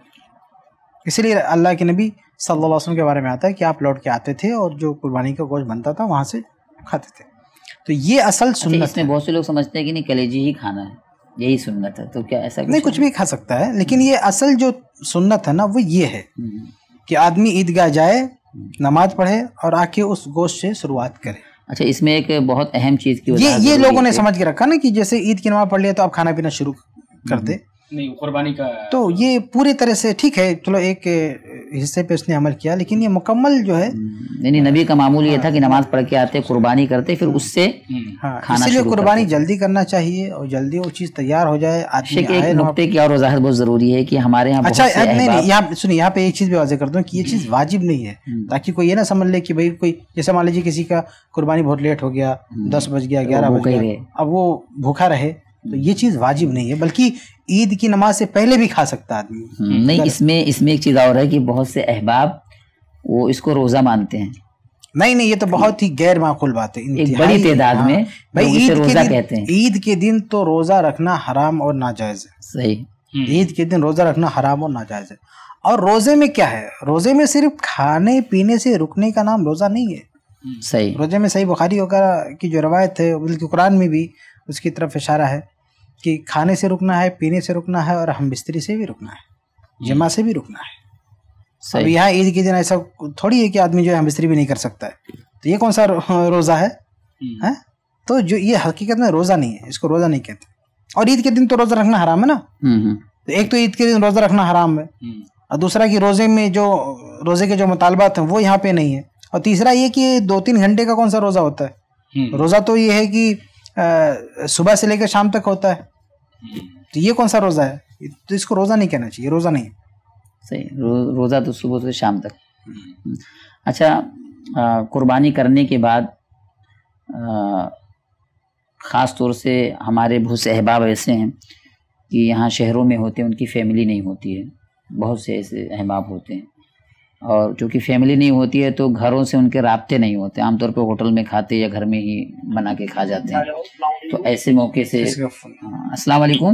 اس لیے اللہ کے نبی صلی اللہ علیہ وسلم کے بارے میں آتا ہے کہ آپ لوٹ کے آتے تھے اور جو قربانی کا گوشت بنتا تھا وہاں سے کھاتے تھے. تو یہ اصل سنت. اس میں بہت سے لوگ سمجھتے ہیں کہ نہیں کلیجی ہی کھانا ہے، یہی سنت ہے. تو کیا ایسا نہیں، کچھ بھی کھا سکتا ہے، لیکن یہ اصل جو سنت ہے نا وہ یہ ہے کہ آدمی عیدگاہ جائے، نماز پڑھے اور آ کے اس گوشت سے شروعات کرے. اچھا، اس میں ایک بہت اہم چیز کی یہ لوگوں نے سمجھ کے رکھا نا کہ جیسے عید کی نماز پڑھ لیا تو آپ کھانا پینا شروع کر دے. نہیں، قربانی کا تو یہ پوری طرح سے ٹھیک ہے، چلو ایک حصے پہ اس نے عمل کیا، لیکن یہ مکمل جو ہے یعنی نبی کا معمول یہ تھا کہ نماز پڑھ کے آتے، قربانی کرتے، پھر اس سے کھانا. اس لیے قربانی جلدی کرنا چاہیے اور جلدی وہ چیز تیار ہو جائے. ایک نقطے کی اور وضاحت بہت ضروری ہے کہ ہمارے یہاں اچھا نہیں، یہاں سنیے، یہاں پہ ایک چیز بھی واضح کر دوں کہ یہ چیز واجب نہیں ہے، تاکہ کوئی یہ نہ سمجھ لے کہ بھائی کوئی، جیسے مان لیجیے کسی کا قربانی بہت لیٹ ہو گیا، 10 بج گیا، 11 بج گیا، اب وہ بھوکا رہے، تو یہ چیز واجب نہیں ہے، بلکہ عید کی نماز سے پہلے بھی کھا سکتا آدمی. نہیں، اس میں ایک چیز اور ہے کہ بہت سے احباب وہ اس کو روزہ مانتے ہیں. نہیں، یہ تو بہت ہی غیر معقول بات ہے. ایک بڑی تعداد میں بھائی روزہ کہتے ہیں. عید کے دن تو روزہ رکھنا حرام اور ناجائز ہے. صحیح. عید کے دن روزہ رکھنا حرام اور ناجائز ہے. اور روزے میں کیا ہے؟ روزے میں صرف کھانے پینے سے رکنے کا نام روزہ نہیں ہے. صحیح. روزے میں صحیح بخاری وغیرہ کی جو روایت ہے، بلکہ قرآن میں بھی اس کی طرف اشارہ ہے کہ کھانے سے رکنا ہے، پینے سے رکنا ہے، اور ہم بستری سے بھی رکنا ہے، جمع سے بھی رکنا ہے. اب یہاں عید کے دن ایسا تھوڑی ہے کہ آدمی جو ہے ہم بستری بھی نہیں کر سکتا ہے. تو یہ کون سا روزہ ہے؟ تو جو یہ حقیقت میں روزہ نہیں ہے، اس کو روزہ نہیں کہتے. اور عید کے دن تو روزہ رکھنا حرام ہے نا. تو ایک تو عید کے دن روزہ رکھنا حرام ہے، اور دوسرا کہ روزے میں جو روزے کے جو مطالبات ہیں وہ یہاں پہ نہیں ہے. اور تیسرا یہ کہ 2-3 گھنٹے کا کون سا روزہ ہوتا ہے؟ روزہ تو یہ ہے کہ صبح سے لے کر شام تک ہوتا ہے. تو یہ کون سا روزہ ہے؟ تو اس کو روزہ نہیں کہنا چاہیے، روزہ نہیں. صحیح. روزہ تو صبح سے شام تک. اچھا، قربانی کرنے کے بعد خاص طور سے ہمارے بہت سے احباب ایسے ہیں کہ یہاں شہروں میں ہوتے ہیں، ان کی فیملی نہیں ہوتی ہے. بہت سے ایسے احباب ہوتے ہیں، اور چونکہ فیملی نہیں ہوتی ہے تو گھروں سے ان کے رابطے نہیں ہوتے. عام طور پہ ہوٹل میں کھاتے یا گھر میں ہی بنا کے کھا جاتے ہیں. تو ایسے موقع سے السلام علیکم.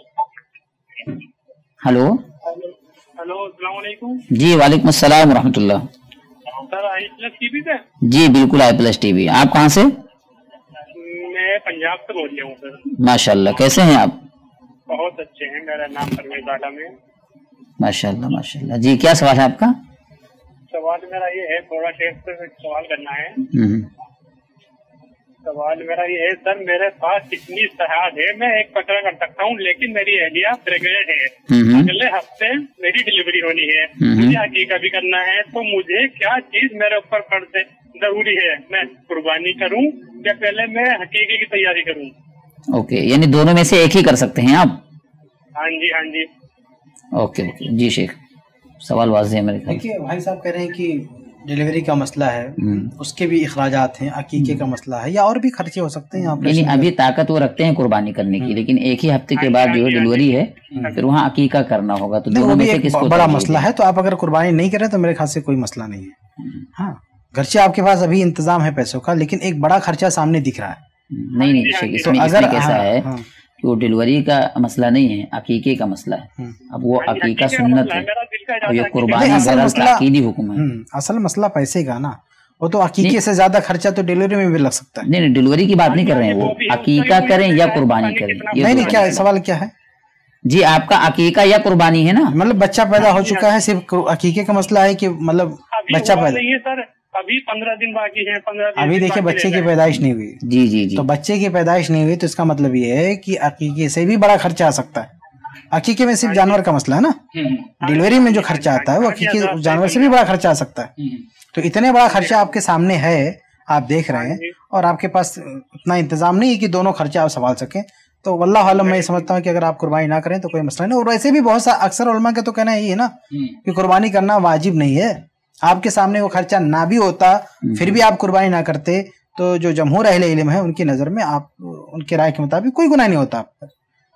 ہلو. السلام علیکم. جی وعلیکم السلام ورحمۃ اللہ. سر آئی پلس ٹی وی سے؟ جی بالکل آئی پلس ٹی وی. آپ کہاں سے؟ میں پنجاب سے بول رہا ہوں سر. ماشاء اللہ، کیسے ہیں آپ؟ بہت اچھے ہیں. میرا نام پرویز عالم ہے. ماشاء اللہ ماشاء اللہ. جی کیا سوال ہے آپ کا؟ سوال میرا یہ ہے، تھوڑا ٹیسٹ پہ سوال کرنا ہے. سوال میرا یہ ہے سر، میرے پاس کتنی صحت ہے، میں ایک پکڑا کر سکتا ہوں، لیکن میری اہلیہ پریگننٹ ہے. اگلے ہفتے میری ڈلیوری ہونی ہے، مجھے عقیقہ بھی کرنا ہے. تو مجھے کیا چیز میرے اوپر فرض ضروری ہے؟ میں قربانی کروں یا پہلے میں عقیقے کی تیاری کروں؟ اوکے، یعنی دونوں میں سے ایک ہی کر سکتے ہیں آپ؟ ہاں جی ہاں جی. اوکے جی شیخ، سوال واضح ہے میرے خیال. دیکھیے بھائی صاحب کہہ رہے ہیں کہ ڈیلیوری کا مسئلہ ہے، اس کے بھی اخراجات ہیں، عقیقے کا مسئلہ ہے، یا اور بھی خرچے ہو سکتے ہیں. یعنی ابھی طاقت وہ رکھتے ہیں قربانی کرنے کی، لیکن ایک ہی ہفتے کے بعد جو ہے ڈیلیوری ہے، پھر وہاں عقیقہ کرنا ہوگا. تو دونوں میں سے کس کو؟ بڑا مسئلہ ہے. تو آپ اگر قربانی نہیں کریں تو میرے خیال سے کوئی مسئلہ نہیں ہے. ہاں گرچہ آپ کے پاس ابھی انتظام ہے پیسوں کا، لیکن ایک بڑا خرچہ سامنے دکھ رہا ہے. نہیں اس میں کیسا ہے کہ وہ ڈیلیوری کا مسئلہ نہیں ہے، عقیقے کا مسئلہ ہے. اب وہ عقیقہ سنت ہے اور یہ قربانی عقیدی حکم ہے. اصل مسئلہ پیسے کا نا، وہ تو عقیقے سے زیادہ خرچہ تو ڈیلیوری میں بھی لگ سکتا ہے. نہیں ڈیلیوری کی بات نہیں کر رہے ہیں, وہ عقیقہ کریں یا قربانی کریں. نہیں کیا سوال کیا ہے جی آپ کا عقیقہ یا قربانی ہے نا؟ مطلب بچہ پیدا ہو چکا ہے, صرف عقیقے کا مسئلہ ہے کہ مطلب بچہ پیدا سر ابھی 15 دن باقی ہے, 15 دن ابھی دیکھیں بچے کی پیدائش نہیں ہوئی. جی جی جی. تو بچے کی پیدائش نہیں ہوئی تو اس کا مطلب یہ ہے کہ عقیقے سے بھی بڑا خرچہ آ سکتا ہے. عقیقے میں صرف جانور کا مسئلہ ہے نا, ڈیلیوری میں جو خرچہ آتا ہے وہ عقیقے جانور سے بھی بڑا خرچہ آ سکتا ہے. تو اتنے بڑا خرچہ آپ کے سامنے ہے, آپ دیکھ رہے ہیں, اور آپ کے پاس اتنا انتظام نہیں ہے کہ دونوں خرچہ آپ سنبھال سکیں. تو واللہ عالم میں سمجھتا ہوں کہ اگر آپ قربانی نہ کریں تو کوئی مسئلہ نہیں. اور ویسے بھی بہت اکثر علماء کا تو کہنا یہی ہے نا کہ قربانی کرنا واجب نہیں ہے. آپ کے سامنے وہ خرچہ نہ بھی ہوتا پھر بھی آپ قربانی نہ کرتے تو جو جمہور اہل علم ہے ان کی نظر میں آپ ان کے رائے کے مطابق کوئی گناہ نہیں ہوتا آپ پر.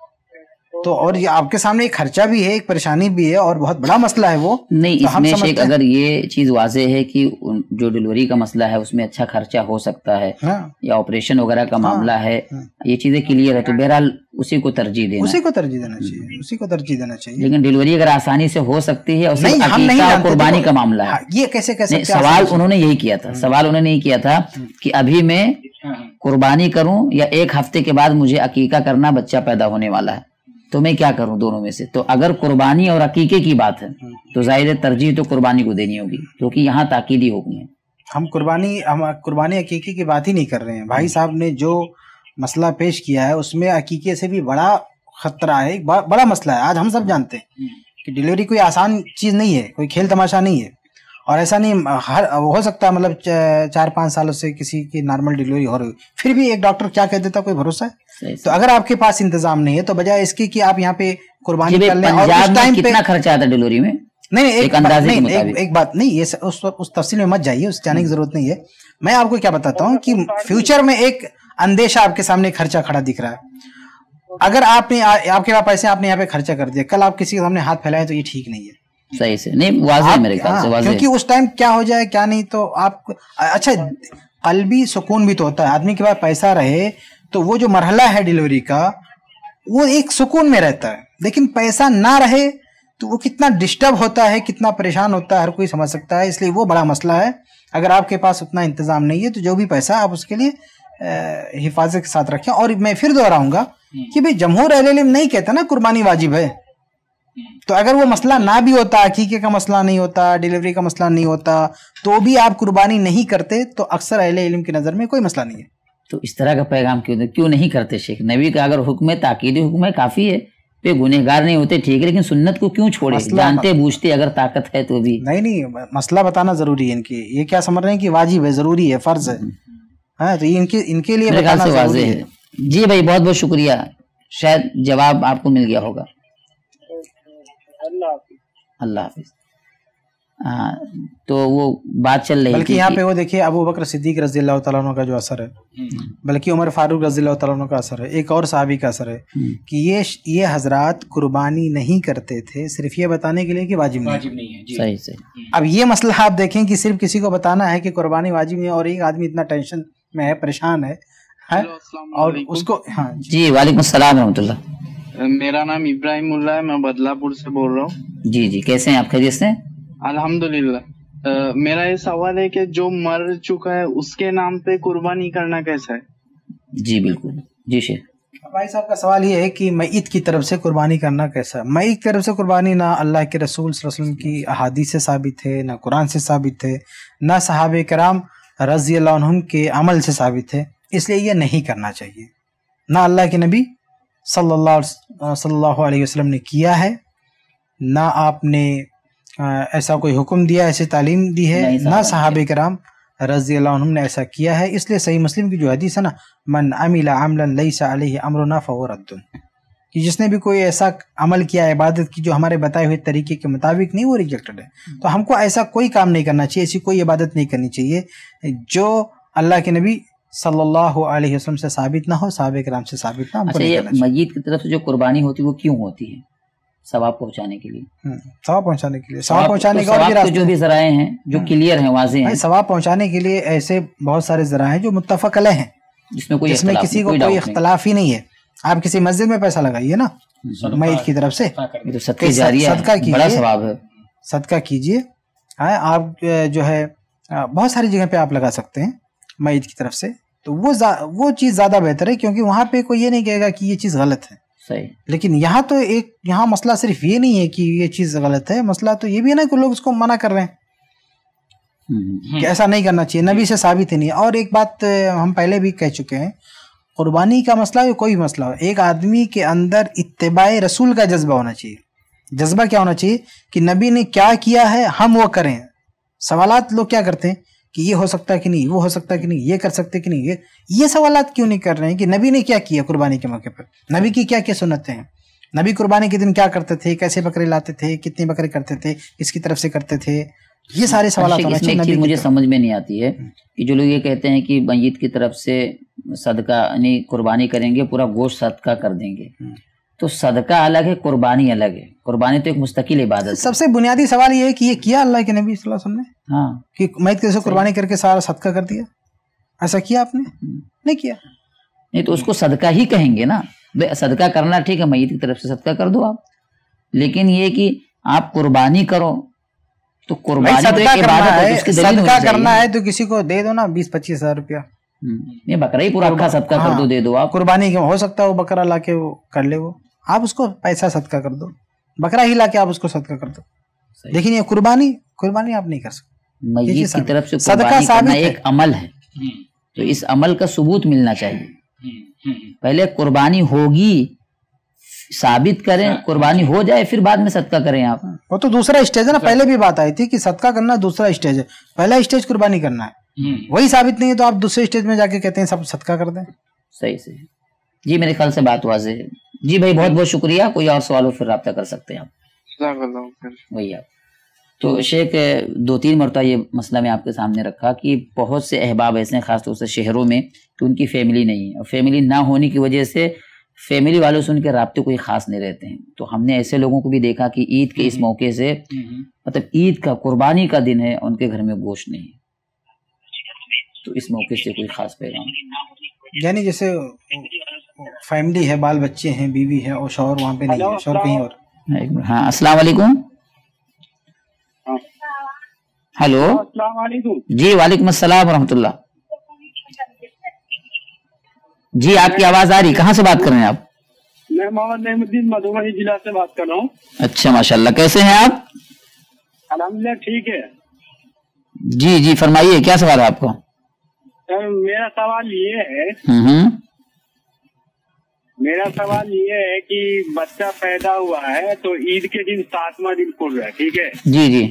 تو اور یہ آپ کے سامنے ایک خرچہ بھی ہے, ایک پریشانی بھی ہے, اور بہت بڑا مسئلہ ہے وہ. نہیں اس میں شیخ اگر یہ چیز واضح ہے کہ جو ڈیلیوری کا مسئلہ ہے اس میں اچھا خرچہ ہو سکتا ہے یا آپریشن وغیرہ کا معاملہ ہے, یہ چیزیں کلیئر ہے, تو بہرحال اسی کو ترجیح دینا, اسی کو ترجیح دینا چاہیے, اسی کو ترجیح دینا چاہیے. لیکن ڈیلیوری اگر آسانی سے ہو سکتی ہے, اور قربانی کا معاملہ ہے, یہ کیسے سوال انہوں نے یہی کیا تھا, سوال انہوں نے یہ کیا تھا کہ ابھی میں قربانی کروں یا ایک ہفتے کے بعد مجھے عقیقہ کرنا, بچہ پیدا ہونے والا ہے, تو میں کیا کروں دونوں میں سے. تو اگر قربانی اور عقیقے کی بات ہے تو ظاہر ترجیح تو قربانی کو دینی ہوگی, کیونکہ یہاں تاکیدی حکم ہے. ہم قربانی عقیقے کی بات ہی نہیں کر رہے ہیں. بھائی صاحب نے جو مسئلہ پیش کیا ہے اس میں عقیقے سے بھی بڑا خطرہ ہے, بڑا مسئلہ ہے. آج ہم سب جانتے ہیں کہ ڈیلیوری کوئی آسان چیز نہیں ہے, کوئی کھیل تماشا نہیں ہے, اور ایسا نہیں ہو سکتا مطلب 4-5 سالوں سے کسی کی نارمل ڈیلیوری ہو رہی پھر بھی ایک ڈاکٹر کیا کہہ دیتا, کوئی بھروسہ ہے. تو اگر آپ کے پاس انتظام نہیں ہے تو بجائے اس کی کہ آپ یہاں پہ قربانی کر لیں. اور اس ٹائم پہ کتنا خرچہ آتا ہے ڈیلیوری میں؟ نہیں ایک بات نہیں, یہ اس تفصیل میں مت جائیے, اس جانے کی ضرورت نہیں ہے. میں آپ کو کیا بتاتا ہوں کہ فیوچر میں ایک اندیشہ آپ کے سامنے خرچہ کھڑا دکھ رہا ہے. اگر آپ کے پاس پیسے آپ نے یہاں پہ خرچہ کر دیا, کل آپ کسی کے سامنے ہاتھ پھیلائیں تو یہ ٹھیک نہیں ہے. صحیح سے نہیں, واضح ہے میرے خیال سے, واضح ہے. کیونکہ اس ٹائم کیا ہو جائے کیا نہیں. تو آپ اچھا قلبی سکون بھی تو ہوتا ہے, آدمی کے پاس پیسہ رہے تو وہ جو مرحلہ ہے ڈیلیوری کا وہ ایک سکون میں رہتا ہے, لیکن پیسہ نہ رہے تو وہ کتنا ڈسٹرب ہوتا ہے, کتنا پریشان ہوتا ہے, ہر کوئی سمجھ سکتا ہے. اس لیے وہ بڑا مسئلہ ہے. اگر آپ کے پاس اتنا انتظام نہیں ہے تو جو بھی پیسہ آپ اس کے لیے حفاظت کے ساتھ رکھیں. اور میں پھر دہراؤں گا کہ بھئی جمہور اہل علم نہیں کہتا نا قربانی واجب ہے. تو اگر وہ مسئلہ نہ بھی ہوتا, عقیقے کا مسئلہ نہیں ہوتا, ڈیلیوری کا مسئلہ نہیں ہوتا, تو بھی آپ قربانی نہیں کرتے تو اکثر اہل علم کی نظر میں کوئی مسئلہ نہیں ہے. تو اس طرح کا پیغام کیوں نہیں کرتے شیخ؟ نبی کا اگر حکم ہے, تاکیدی حکم ہے, کافی ہے, پہ گنہگار نہیں ہوتے ٹھیک ہے, لیکن سنت کو کیوں چھوڑے؟ جانتے بوجھتے اگر طاقت ہے تو بھی نہیں, مسئلہ بتانا ضروری ہے. ان کی یہ کیا سمجھ رہے ہیں کہ واجب ہے, ضروری ہے, فرض ہے, ہاں تو یہ ان کے لیے بتانا ضروری ہے. جی بھائی بہت بہت شکریہ, شاید جواب آپ کو مل گیا ہوگا. اللہ حافظ. تو وہ بات چل رہی, بلکہ یہاں پہ وہ دیکھیے ابو بکر صدیق رضی اللہ تعالیٰ عنہ کا جو اثر ہے, بلکہ عمر فاروق رضی اللہ تعالیٰ عنہ کا اثر ہے, ایک اور صحابی کا اثر ہے کہ یہ حضرات قربانی نہیں کرتے تھے صرف یہ بتانے کے لیے کہ واجب نہیں ہے. صحیح صحیح. اب یہ مسئلہ آپ دیکھیں کہ صرف کسی کو بتانا ہے کہ قربانی واجب نہیں ہے, اور ایک آدمی اتنا ٹینشن میں ہے, پریشان ہے, اور اس کو جی وعلیکم السلام ورحمۃ اللہ. میرا نام ابراہیم اللہ ہے, میں بدلا پور سے بول رہا ہوں. جی جی, کیسے ہیں آپ؟ خیریت سے؟ الحمدللہ. میرا یہ سوال ہے کہ جو مر چکا ہے اس کے نام پہ قربانی کرنا کیسا ہے؟ جی بالکل. جی شیخ. بھائی صاحب کا سوال یہ ہے کہ میت کی طرف سے قربانی کرنا کیسا ہے؟ میت کی طرف سے قربانی نہ اللہ کے رسول صلی اللہ علیہ وسلم کی احادیث سے ثابت ہے, نہ قرآن سے ثابت ہے, نہ صحابہ کرام رضی اللہ عنہم کے عمل سے ثابت ہے. اس لیے یہ نہیں کرنا چاہیے. نہ اللہ کے نبی صلی اللہ علیہ وسلم نے کیا ہے, نہ آپ نے ایسا کوئی حکم دیا, ایسی تعلیم دی ہے, نہ صحابہ کرام رضی اللہ عنہم نے ایسا کیا ہے. اس لیے صحیح مسلم کی جو حدیث ہے نا, من عمل عملا لیس علیہ امرنا فہو رد, کہ جس نے بھی کوئی ایسا عمل کیا عبادت کی جو ہمارے بتائے ہوئے طریقے کے مطابق نہیں, وہ ریجیکٹڈ ہے. تو ہم کو ایسا کوئی کام نہیں کرنا چاہیے, ایسی کوئی عبادت نہیں کرنی چاہیے جو اللہ کے نبی صلی اللہ علیہ وسلم سے ثابت نہ ہو, صحابہ کرام سے ثابت نہ ہو. اچھا, یہ میت کی طرف سے جو قربانی ہوتی ہے وہ کیوں ہوتی ہے؟ ثواب پہنچانے کے لیے. ثواب پہنچانے کے لیے, ثواب پہنچانے کا اور جو بھی ذرائع ہیں جو کلیئر ہیں, واضح ہیں. ثواب پہنچانے کے لیے ایسے بہت سارے ذرائع ہیں جو متفق علیہ ہیں, جس میں کسی کو کوئی اختلاف ہی نہیں ہے. آپ کسی مسجد میں پیسہ لگائیے نا میت کی طرف سے, صدقہ جاریہ ہے, بڑا ثواب ہے, صدقہ کیجیے. آپ جو ہے بہت ساری جگہ پہ آپ لگا سکتے ہیں میت کی طرف سے، تو وہ چیز زیادہ بہتر ہے، کیونکہ وہاں پہ کوئی یہ نہیں کہے گا کہ یہ چیز غلط ہے. صحیح. لیکن یہاں تو یہاں مسئلہ صرف یہ نہیں ہے کہ یہ چیز غلط ہے، مسئلہ تو یہ بھی ہے نا کہ لوگ اس کو منع کر رہے ہیں کہ ایسا نہیں کرنا چاہیے، نبی سے ثابت ہی نہیں ہے. اور ایک بات ہم پہلے بھی کہہ چکے ہیں، قربانی کا مسئلہ یا کوئی مسئلہ ہو، ایک آدمی کے اندر اتباع رسول کا جذبہ ہونا چاہیے. جذبہ کیا ہونا چاہیے کہ نبی نے کیا کیا ہے ہم وہ کریں. سوالات لوگ کیا کرتے ہیں کہ یہ ہو سکتا ہے کہ نہیں، وہ ہو سکتا ہے کہ نہیں، یہ کر سکتے کہ نہیں، یہ سوالات کیوں نہیں کر رہے ہیں کہ نبی نے کیا کیا قربانی کے موقع پر، نبی کی کیا کیا سنتیں ہیں، نبی قربانی کے دن کیا کرتے تھے، کیسے بکرے لاتے تھے، کتنے بکرے کرتے تھے، کس کی طرف سے کرتے تھے، یہ سارے سوالات ہونا چاہیے. نبی مجھے سمجھ میں نہیں آتی ہے کہ جو لوگ یہ کہتے ہیں کہ میت کی طرف سے صدقہ یعنی قربانی کریں گے، پورا گوشت صدقہ کر دیں گے، تو صدقہ الگ ہے، قربانی الگ ہے. قربانی تو ایک مستقل عبادت ہے. سب سے بنیادی سوال یہ ہے کہ یہ کیا اللہ کے نبی صلی اللہ علیہ وسلم نے؟ ہاں، کہ میت کی طرف سے قربانی کر کے سارا صدقہ کر دیا، ایسا کیا آپ نے؟ نہیں کیا. نہیں تو اس کو صدقہ ہی کہیں گے نا. صدقہ کرنا ٹھیک ہے، میت کی طرف سے صدقہ کر دو آپ، لیکن یہ کہ آپ قربانی کرو تو قربانی تو ایک عبادت ہے، اس کی دلیل صدقہ کرنا ہے تو کسی کو دے دو نا 20-25 ہزار روپیہ، یہ بکرا ہی پورا اکھا صدقہ کر دو، دے دو آپ. قربانی کے ہو سکتا ہے وہ بکرا لا کے وہ کر لے، وہ آپ اس کو پیسہ صدقہ کر دو، بکرا ہی لا کے آپ اس کو صدقہ کر دو. لیکن یہ قربانی آپ نہیں کر سکتے. میت کی طرف سے قربانی کرنا ایک عمل ہے، تو اس عمل کا ثبوت ملنا چاہیے. پہلے قربانی ہوگی ثابت کریں، قربانی ہو جائے پھر بعد میں صدقہ کریں آپ. وہ تو دوسرا اسٹیج ہے نا، پہلے بھی بات آئی تھی کہ صدقہ کرنا دوسرا اسٹیج ہے، پہلا اسٹیج قربانی کرنا ہے، وہی ثابت نہیں ہے تو آپ دوسرے اسٹیج میں جا کے کہتے ہیں سب صدقہ کر دیں. صحیح صحیح. جی میرے خیال سے بات واضح ہے. جی بھائی بہت بہت شکریہ. کوئی اور سوال ہو پھر رابطہ کر سکتے ہیں آپ. وہی آپ تو شیخ 2-3 مرتبہ یہ مسئلہ میں آپ کے سامنے رکھا کہ بہت سے احباب ایسے ہیں خاص طور سے شہروں میں کہ ان کی فیملی نہیں ہے، اور فیملی نہ ہونے کی وجہ سے فیملی والوں سے ان کے رابطے کوئی خاص نہیں رہتے ہیں. تو ہم نے ایسے لوگوں کو بھی دیکھا کہ عید کے اس موقع سے مطلب عید کا قربانی کا دن ہے، ان کے گھر میں گوشت نہیں ہے، تو اس موقع سے کوئی خاص پیغام، یعنی جیسے فیملی ہے، بال بچے ہیں، بیوی ہے، اور شوہر وہاں پہ نہیں ہے، شوہر کہیں اور. ہاں السلام علیکم. ہلو السلام علیکم. جی وعلیکم السلام ورحمۃ اللہ. جی آپ کی آواز آ رہی، کہاں سے بات کر رہے ہیں آپ؟ میں محمد نعیم الدین مدھوبنی ضلع سے بات کر رہا ہوں. اچھا ماشاء اللہ، کیسے ہیں آپ؟ الحمدللہ ٹھیک ہے. جی جی فرمائیے، کیا سوال ہے آپ کو؟ میرا سوال یہ ہے کہ بچہ پیدا ہوا ہے تو عید کے دن 7واں دن پڑ رہا ہے، ٹھیک ہے جی جی.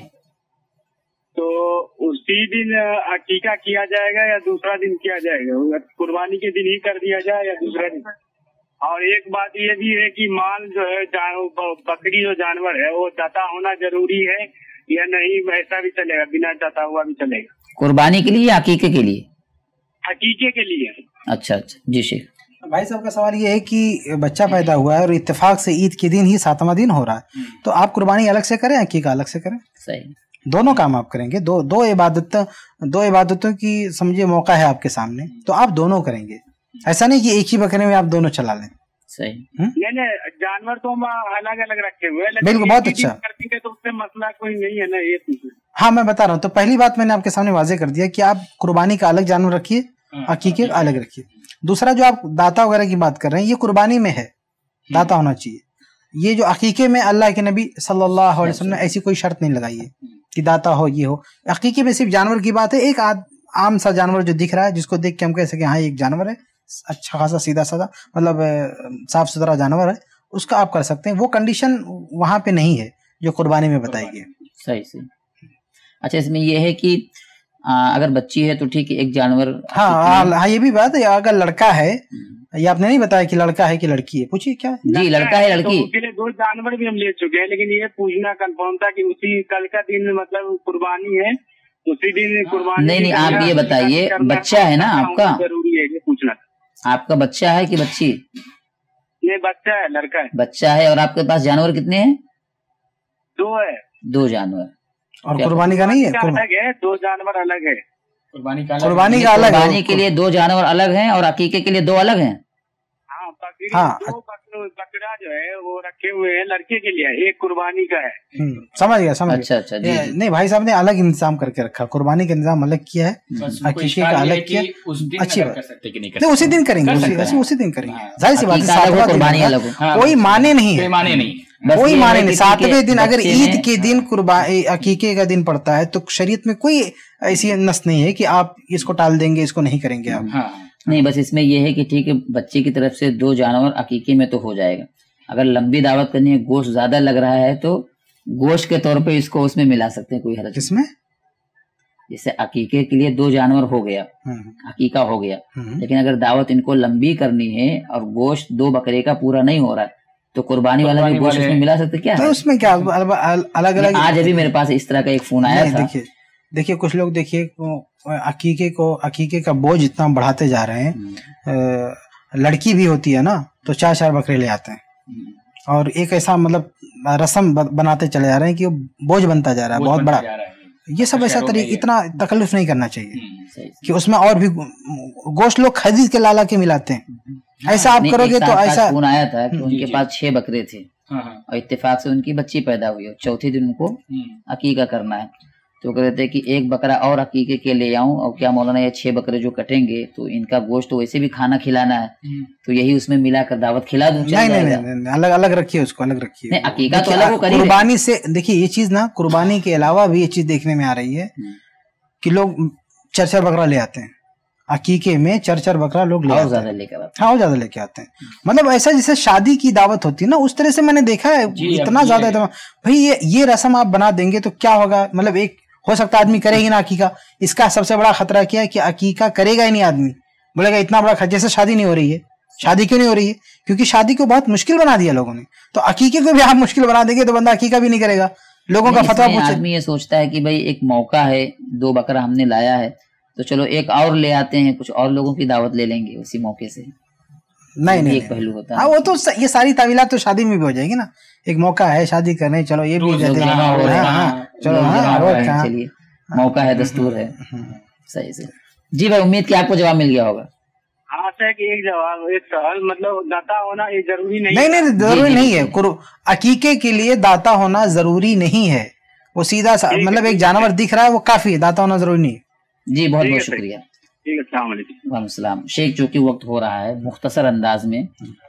تو اسی دن عقیقہ کیا جائے گا یا دوسرا دن کیا جائے گا؟ قربانی کے دن ہی کر دیا جائے یا دوسرا دن؟ اور ایک بات یہ بھی ہے کہ مال جو ہے بکری جو جانور ہے وہ دتا ہونا ضروری ہے یا نہیں؟ ایسا بھی چلے گا، بنا دتا ہوا بھی چلے گا؟ قربانی کے لیے یا عقیقے کے لیے؟ عقیقے کے لیے. اچھا اچھا جی شیخ. بھائی صاحب کا سوال یہ ہے کہ بچہ پیدا ہوا ہے اور اتفاق سے عید کے دن ہی 7واں دن ہو رہا ہے، تو آپ قربانی الگ سے کریں، عقیقہ الگ سے کریں؟ صحیح. دونوں کام آپ کریں گے، دو عبادتوں کی سمجھے موقع ہے آپ کے سامنے، تو آپ دونوں کریں گے. ایسا نہیں کہ ایک ہی بکرے میں آپ دونوں چلا لیں. صحیح. جانور تو ہم الگ الگ رکھے ہوئے، بالکل بہت اچھا. تو اس سے مسئلہ کوئی نہیں ہے نا؟ یہ ہاں میں بتا رہا ہوں. تو پہلی بات میں نے آپ کے سامنے واضح کر دیا کہ آپ قربانی کا الگ جانور رکھیے، عقیقے کا الگ رکھیے. دوسرا جو آپ داتا وغیرہ کی بات کر رہے ہیں، یہ قربانی میں ہے، داتا ہونا چاہیے. یہ جو عقیقے میں اللہ کے نبی صلی اللہ علیہ وسلم نے ایسی کوئی شرط نہیں لگائی ہے کہ داتا ہو یہ ہو. عقیقے میں صرف جانور کی بات ہے. ایک عام سا جانور جو دکھ رہا ہے، جس کو دیکھ کے ہم کہہ سکیں ہاں ایک جانور ہے، اچھا خاصا سیدھا سادہ مطلب صاف ستھرا جانور ہے، اس کا آپ کر سکتے ہیں. وہ کنڈیشن وہاں پہ نہیں ہے جو قربانی میں بتائی گئی. صحیح صحیح. اچھا اس میں یہ ہے کہ اگر بچی ہے تو ٹھیک ہے ایک جانور. ہاں یہ بھی بات ہے. اگر لڑکا ہے، یہ آپ نے نہیں بتایا کہ لڑکا ہے کہ لڑکی ہے، پوچھیے کیا؟ جی لڑکا ہے لڑکی. اس کے لیے 2 جانور بھی ہم لے چکے ہیں، لیکن یہ پوچھنا کنفرم تھا کہ اسی کل کا دن مطلب قربانی ہے، اسی دن قربانی. نہیں آپ یہ بتائیے، بچہ ہے نا آپ کا؟ ضروری ہے یہ پوچھنا. آپ کا بچہ ہے کہ بچی؟ یہ بچہ ہے، لڑکا ہے. بچہ ہے. اور آپ کے پاس جانور کتنے ہیں؟ 2 ہے. 2 جانور. اور قربانی کا نہیں ہے؟ الگ ہے، 2 جانور الگ ہے. قربانی کا الگ. قربانی کے لیے 2 جانور الگ ہیں اور عقیقے کے لیے 2 الگ ہیں. ہاں बकरा जो है वो रखे हुए हैं लड़के के लिए, एक कुर्बानी का है। समझ गया समझ अच्छा अच्छा जी, गया। नहीं भाई साहब ने अलग इंतजाम करके रखा, कुर्बानी का इंतजाम अलग किया है, अकीके का अलग किया। अच्छी बात, नहीं उसी दिन करेंगे, उसी दिन करेंगे, जाहिर सी बात है, कुर्बानी अलग हो, कोई माने नहीं है, माने नहीं, कोई माने नहीं। 7वें दिन अगर ईद के दिन कुर्बानी अकीके का दिन पड़ता है तो शरीयत में कोई ऐसी नस नहीं है कि आप इसको टाल देंगे, इसको नहीं करेंगे आप। नहीं, बस इसमें यह है कि ठीक है, बच्चे की तरफ से 2 जानवर अकीके में तो हो जाएगा। अगर लंबी दावत करनी है, गोश्त ज्यादा लग रहा है तो गोश्त के तौर पे इसको उसमें मिला सकते हैं, कोई हरज। किसमें? जैसे अकीके के लिए 2 जानवर हो गया, अकीका हो गया, लेकिन अगर दावत इनको लंबी करनी है और गोश्त 2 बकरे का पूरा नहीं हो रहा है तो कुर्बानी वाला भी गोश्त उसमें मिला सकते क्या? तो उसमें क्या अलग अलग। आज अभी मेरे पास इस तरह का एक फोन आया था। देखिए कुछ लोग देखिए अकीके का बोझ इतना बढ़ाते जा रहे हैं, लड़की भी होती है ना तो 4-4 बकरे ले आते हैं और एक ऐसा मतलब रस्म बनाते चले जा रहे हैं कि वो बोझ बनता जा रहा है बहुत बड़ा। ये सब ऐसा तरीका, इतना तकल्लुफ नहीं करना चाहिए कि उसमें और भी गोश्त लोग खरीद के लाला के मिलाते हैं। ऐसा आप करोगे तो ऐसा। फोन आया था कि उनके पास 6 बकरे थे और इत्तेफाक से उनकी बच्ची पैदा हुई और चौथे दिन उनको अकीका करना है, तो कहते हैं कि 1 बकरा और अकीके के ले आऊं और क्या मौलाना ये 6 बकरे जो कटेंगे तो इनका गोश्त तो वैसे भी खाना खिलाना है, तो यही उसमें मिलाकर दावत खिला दूं? नहीं, अलग अलग रखिए, उसको अलग रखिए। अकीका तो अलग करिए। कुर्बानी से देखिए ये चीज ना, कुर्बानी के अलावा भी ये चीज देखने में आ रही है कि लोग 4-4 बकरा ले आते हैं अकीके में, 4-4 बकरा लोग ले आते हैं। हाँ, ज्यादा लेके आते हैं। मतलब ऐसा जैसे शादी की दावत होती है ना, उस तरह से मैंने देखा है, इतना ज्यादा। भाई ये रस्म आप बना देंगे तो क्या होगा? मतलब एक हो सकता है आदमी करेगी ना अकीका, इसका सबसे बड़ा खतरा क्या है कि अकीका करेगा ही नहीं आदमी, बोलेगा इतना बड़ा खर्च, जैसे शादी नहीं हो रही है। शादी क्यों नहीं हो रही है? क्योंकि शादी को बहुत मुश्किल बना दिया लोगों ने, तो अकीके को भी आप मुश्किल बना देंगे तो बंदा अकीका भी नहीं करेगा। लोगों का फतवा पूछे, आदमी ये सोचता है कि भाई एक मौका है, 2 बकरा हमने लाया है तो चलो एक और ले आते हैं, कुछ और लोगों की दावत ले लेंगे उसी मौके से। नहीं, एक पहलू होता है। हाँ, वो तो ये सारी तावीलात तो शादी में भी हो जाएगी ना। एक मौका है शादी करने, चलो ये भी चलिए, मौका है, दस्तूर है। सही से जी भाई, उम्मीद कि आपको जवाब मिल गया होगा। हाँ सर, एक जवाब, एक सवाल, मतलब दाता होना ये जरूरी नहीं? नहीं, जरूरी नहीं है। अकीके के लिए दाता होना जरूरी नहीं है, वो सीधा मतलब एक जानवर दिख रहा है वो काफी है, दाता होना जरूरी नहीं है। जी बहुत बहुत शुक्रिया। वालेकुम सलाम। शेख, चूंकि वक्त हो रहा है, मुख्तसर अंदाज में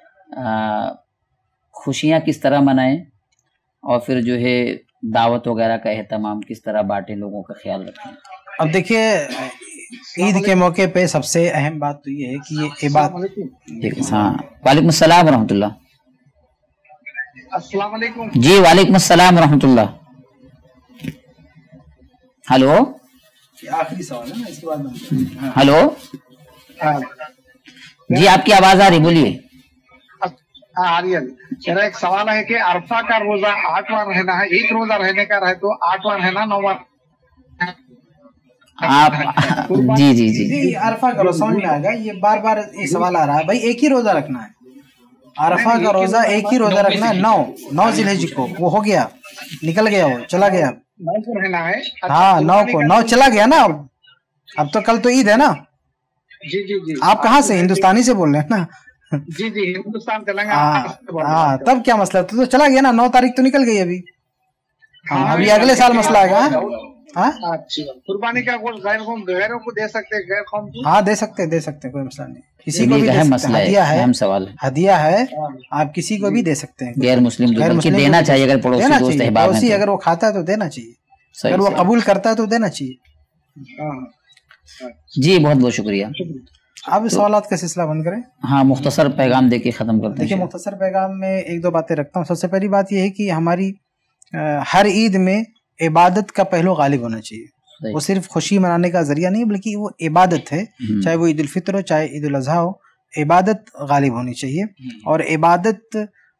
खुशियाँ किस तरह मनाएं और फिर जो है दावत वगैरह का एहतमाम किस तरह बांटें, लोगों का ख्याल रखें। अब देखिए, ईद के मौके पे सबसे अहम बात तो ये है कि ये इबादत। हाँ, वालेकुम अस्सलाम रहमतुल्लाह। अस्सलाम वालेकुम। जी वालेकुम अस्सलाम रहमतुल्लाह। हेलो, आखिरी सवाल है ना, इसके बाद हेलो जी, आपकी आवाज आ रही, बोलिए। आर्यन, मेरा एक सवाल है कि अरफा का रोजा 8 बार रहना है, एक रोजा रहने का रहे तो 8 बार रहना, 9 बार आप जी जी जी जी अरफा का रोजा समझ में आ गया। ये बार बार ये सवाल आ रहा है, भाई एक ही रोजा रखना है, अरफा का रोजा एक ही रोजा रखना है। 9 जिलहज को वो हो गया, निकल गया, वो चला गया। 9 को रहना है। हाँ 9 चला गया ना, अब तो कल तो ईद है ना। जी। आप कहाँ से? हिंदुस्तानी से बोल रहे हैं ना? जी, हिंदुस्तान तेलंगाना। हाँ, तब क्या मसला, तो चला गया ना, 9 तारीख तो निकल गई अभी। हाँ, अभी अगले साल मसला आएगा। अच्छा, कुर्बानी का गोश्त गैरों को दे सकते हैं, गैर कौम को? हाँ, दे सकते हैं, कोई मसला नहीं, किसी को भी दे सकते हैं। हदिया है, अहम सवाल है, हदिया है, आप किसी को भी दे सकते हैं। गैर मुस्लिम देना चाहिए, अगर पड़ोसी अगर वो खाता है तो देना चाहिए, अगर वो कबूल करता है तो देना चाहिए। जी बहुत बहुत शुक्रिया। अब सवालात का सिलसिला बंद करें। हाँ, मुख्तसर पैगाम देके खत्म करते हैं। देखिए, मुख्तसर पैगाम में 1-2 बातें रखता हूँ। सबसे पहली बात यह है कि हमारी हर ईद में इबादत का पहलू गालिब होना चाहिए। वो सिर्फ खुशी मनाने का जरिया नहीं, बल्कि वो इबादत है, चाहे वो ईद उल फितर हो, चाहे ईद उल अज़हा हो, इबादत गालिब होनी चाहिए। और इबादत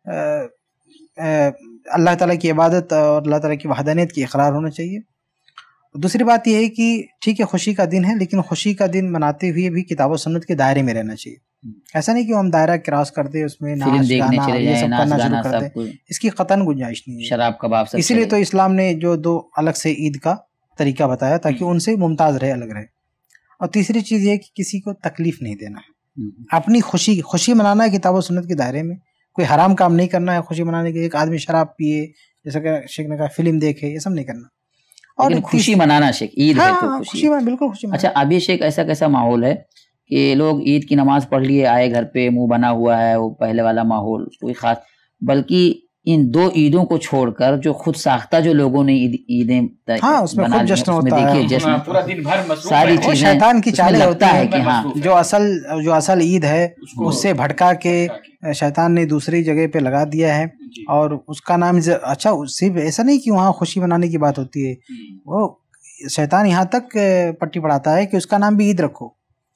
अल्लाह ताला की इबादत और अल्लाह ताला की वहदानियत की इकरार होना चाहिए। दूसरी बात यह है कि ठीक है, खुशी का दिन है, लेकिन खुशी का दिन मनाते हुए भी किताब और सुन्नत के दायरे में रहना चाहिए। ऐसा नहीं कि हम दायरा क्रॉस कर दे, उसमें नाच गाना ये सब करना शुरू कर दे, इसकी कतन गुंजाइश नहीं है। शराब कबाब सब, इसीलिए तो इस्लाम ने जो 2 अलग से ईद का तरीका बताया, ताकि उनसे मुमताज रहे, अलग रहे। और तीसरी चीज ये कि किसी को तकलीफ नहीं देना है, अपनी खुशी मनाना है किताब और सुन्नत के दायरे में, کوئی حرام کام نہیں کرنا ہے خوشی منانے کے لیے. ایک آدمی شراب پیے جیسا کہ شیخ نے کہا فلم دیکھے, یہ سب نہیں کرنا. اور خوشی منانا شیخ, عید ہے تو خوشی بالکل خوشی منانا. اچھا ابھی شیخ ایسا کیسا ماحول ہے کہ لوگ عید کی نماز پڑھ لیے آئے گھر پہ, منہ بنا ہوا ہے, وہ پہلے والا ماحول کوئی خاص, بلکہ ان 2 عیدوں کو چھوڑ کر جو خود ساختہ جو لوگوں نے عیدیں اس میں خود جشن ہوتا ہے, ساری چیزیں شیطان کی چالیں ہوتا ہے کہ ہاں جو اصل عید ہے اس سے بھٹکا کے شیطان نے دوسری جگہ پہ لگا دیا ہے. اور اس کا نام اچھا صرف ایسا نہیں کہ وہاں خوشی منانے کی بات ہوتی ہے, وہ شیطان یہاں تک پٹی پڑھاتا ہے کہ اس کا نام بھی عید رکھو.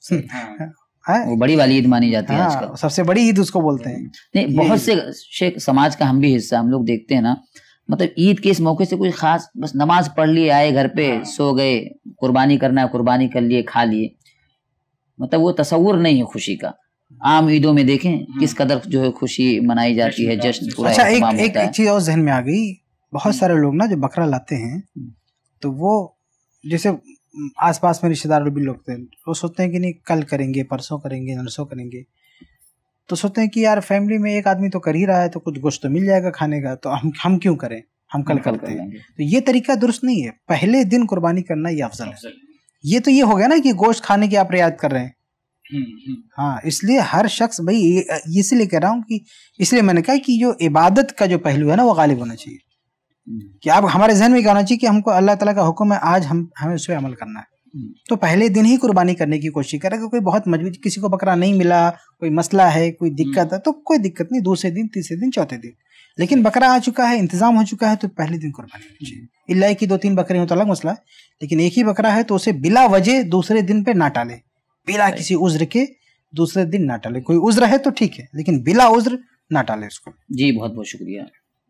وہ بڑی والی عید مانی جاتی ہے آج کل, سب سے بڑی عید اس کو بولتے ہیں. نہیں بہت سے شیخ سماج کا ہم بھی حصہ, ہم لوگ دیکھتے ہیں نا, مطلب عید کے اس موقع سے کوئی خاص, بس نماز پڑھ لیے آئے گھر پہ سو گئے, قربانی کرنا ہے قربانی کر لیے کھا لیے, مطلب وہ تصور نہیں ہے خوشی کا. عام عیدوں میں دیکھیں کس قدر جو ہے خوشی منائی جاتی ہے, جشن پورا. اچھا ایک چیز اور ذہن میں آ گئی, بہت سارے لوگ نا جو بکرا لاتے ہیں تو وہ جیسے آس پاس میں رشتے دار بھی لوگ تھے, وہ سوچتے ہیں کہ نہیں کل کریں گے, پرسوں کریں گے, نرسوں کریں گے, تو سوچتے ہیں کہ یار فیملی میں ایک آدمی تو کر ہی رہا ہے تو کچھ گوشت تو مل جائے گا کھانے کا, تو ہم کیوں کریں, ہم کل کرتے ہیں. تو یہ طریقہ درست نہیں ہے, پہلے دن قربانی کرنا یہ افضل ہے. یہ تو یہ ہو گیا نا کہ گوشت کھانے کی آپ رعایت کر رہے ہیں. ہاں اس لیے ہر شخص بھائی, اسی لیے کہہ رہا ہوں کہ اس لیے میں نے کہا کہ جو عبادت کا جو پہلو ہے نا وہ غالب ہونا چاہیے, کہ اب ہمارے ذہن میں کیا ہونا چاہیے کہ ہم کو اللہ تعالیٰ کا حکم ہے, آج ہمیں اس پہ عمل کرنا ہے. تو پہلے دن ہی قربانی کرنے کی کوشش کرے. کہ کوئی بہت مجبور, کسی کو بکرا نہیں ملا, کوئی مسئلہ ہے, کوئی دقت ہے, تو کوئی دقت نہیں, دوسرے دن, تیسرے دن, چوتھے دن. لیکن بکرا آ چکا ہے, انتظام ہو چکا ہے, تو پہلے دن قربانی ہونی چاہیے. اللہ کی 2-3 بکرے ہوں تو الگ مسئلہ ہے, لیکن ایک ہی بکرا ہے تو اسے بلا وجہ دوسرے دن پہ نہ ٹالے, بلا کسی عذر کے دوسرے دن نہ ٹالے. کوئی عذر ہے تو ٹھیک ہے, لیکن بلا عذر نہ ٹالے اس کو. جی بہت بہت شکریہ.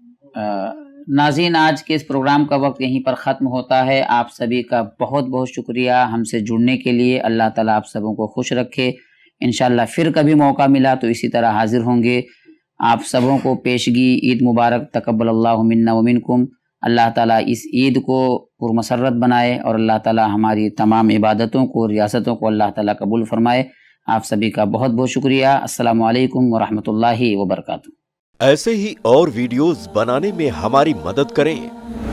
ناظرین آج کے اس پروگرام کا وقت یہیں پر ختم ہوتا ہے. آپ سبھی کا بہت بہت شکریہ ہم سے جڑنے کے لیے. اللہ تعالیٰ آپ سبوں کو خوش رکھے. انشاءاللہ پھر کبھی موقع ملا تو اسی طرح حاضر ہوں گے. آپ سبوں کو پیشگی عید مبارک, تقبل اللہ منا ومنکم. اللہ تعالیٰ اس عید کو پرمسرت بنائے اور اللہ تعالیٰ ہماری تمام عبادتوں کو, ریاستوں کو اللہ تعالیٰ قبول فرمائے. آپ سبھی کا بہت بہت شکریہ. السلام علیکم ورحمۃ اللہ وبرکاتہ. ایسے ہی اور ویڈیوز بنانے میں ہماری مدد کریں.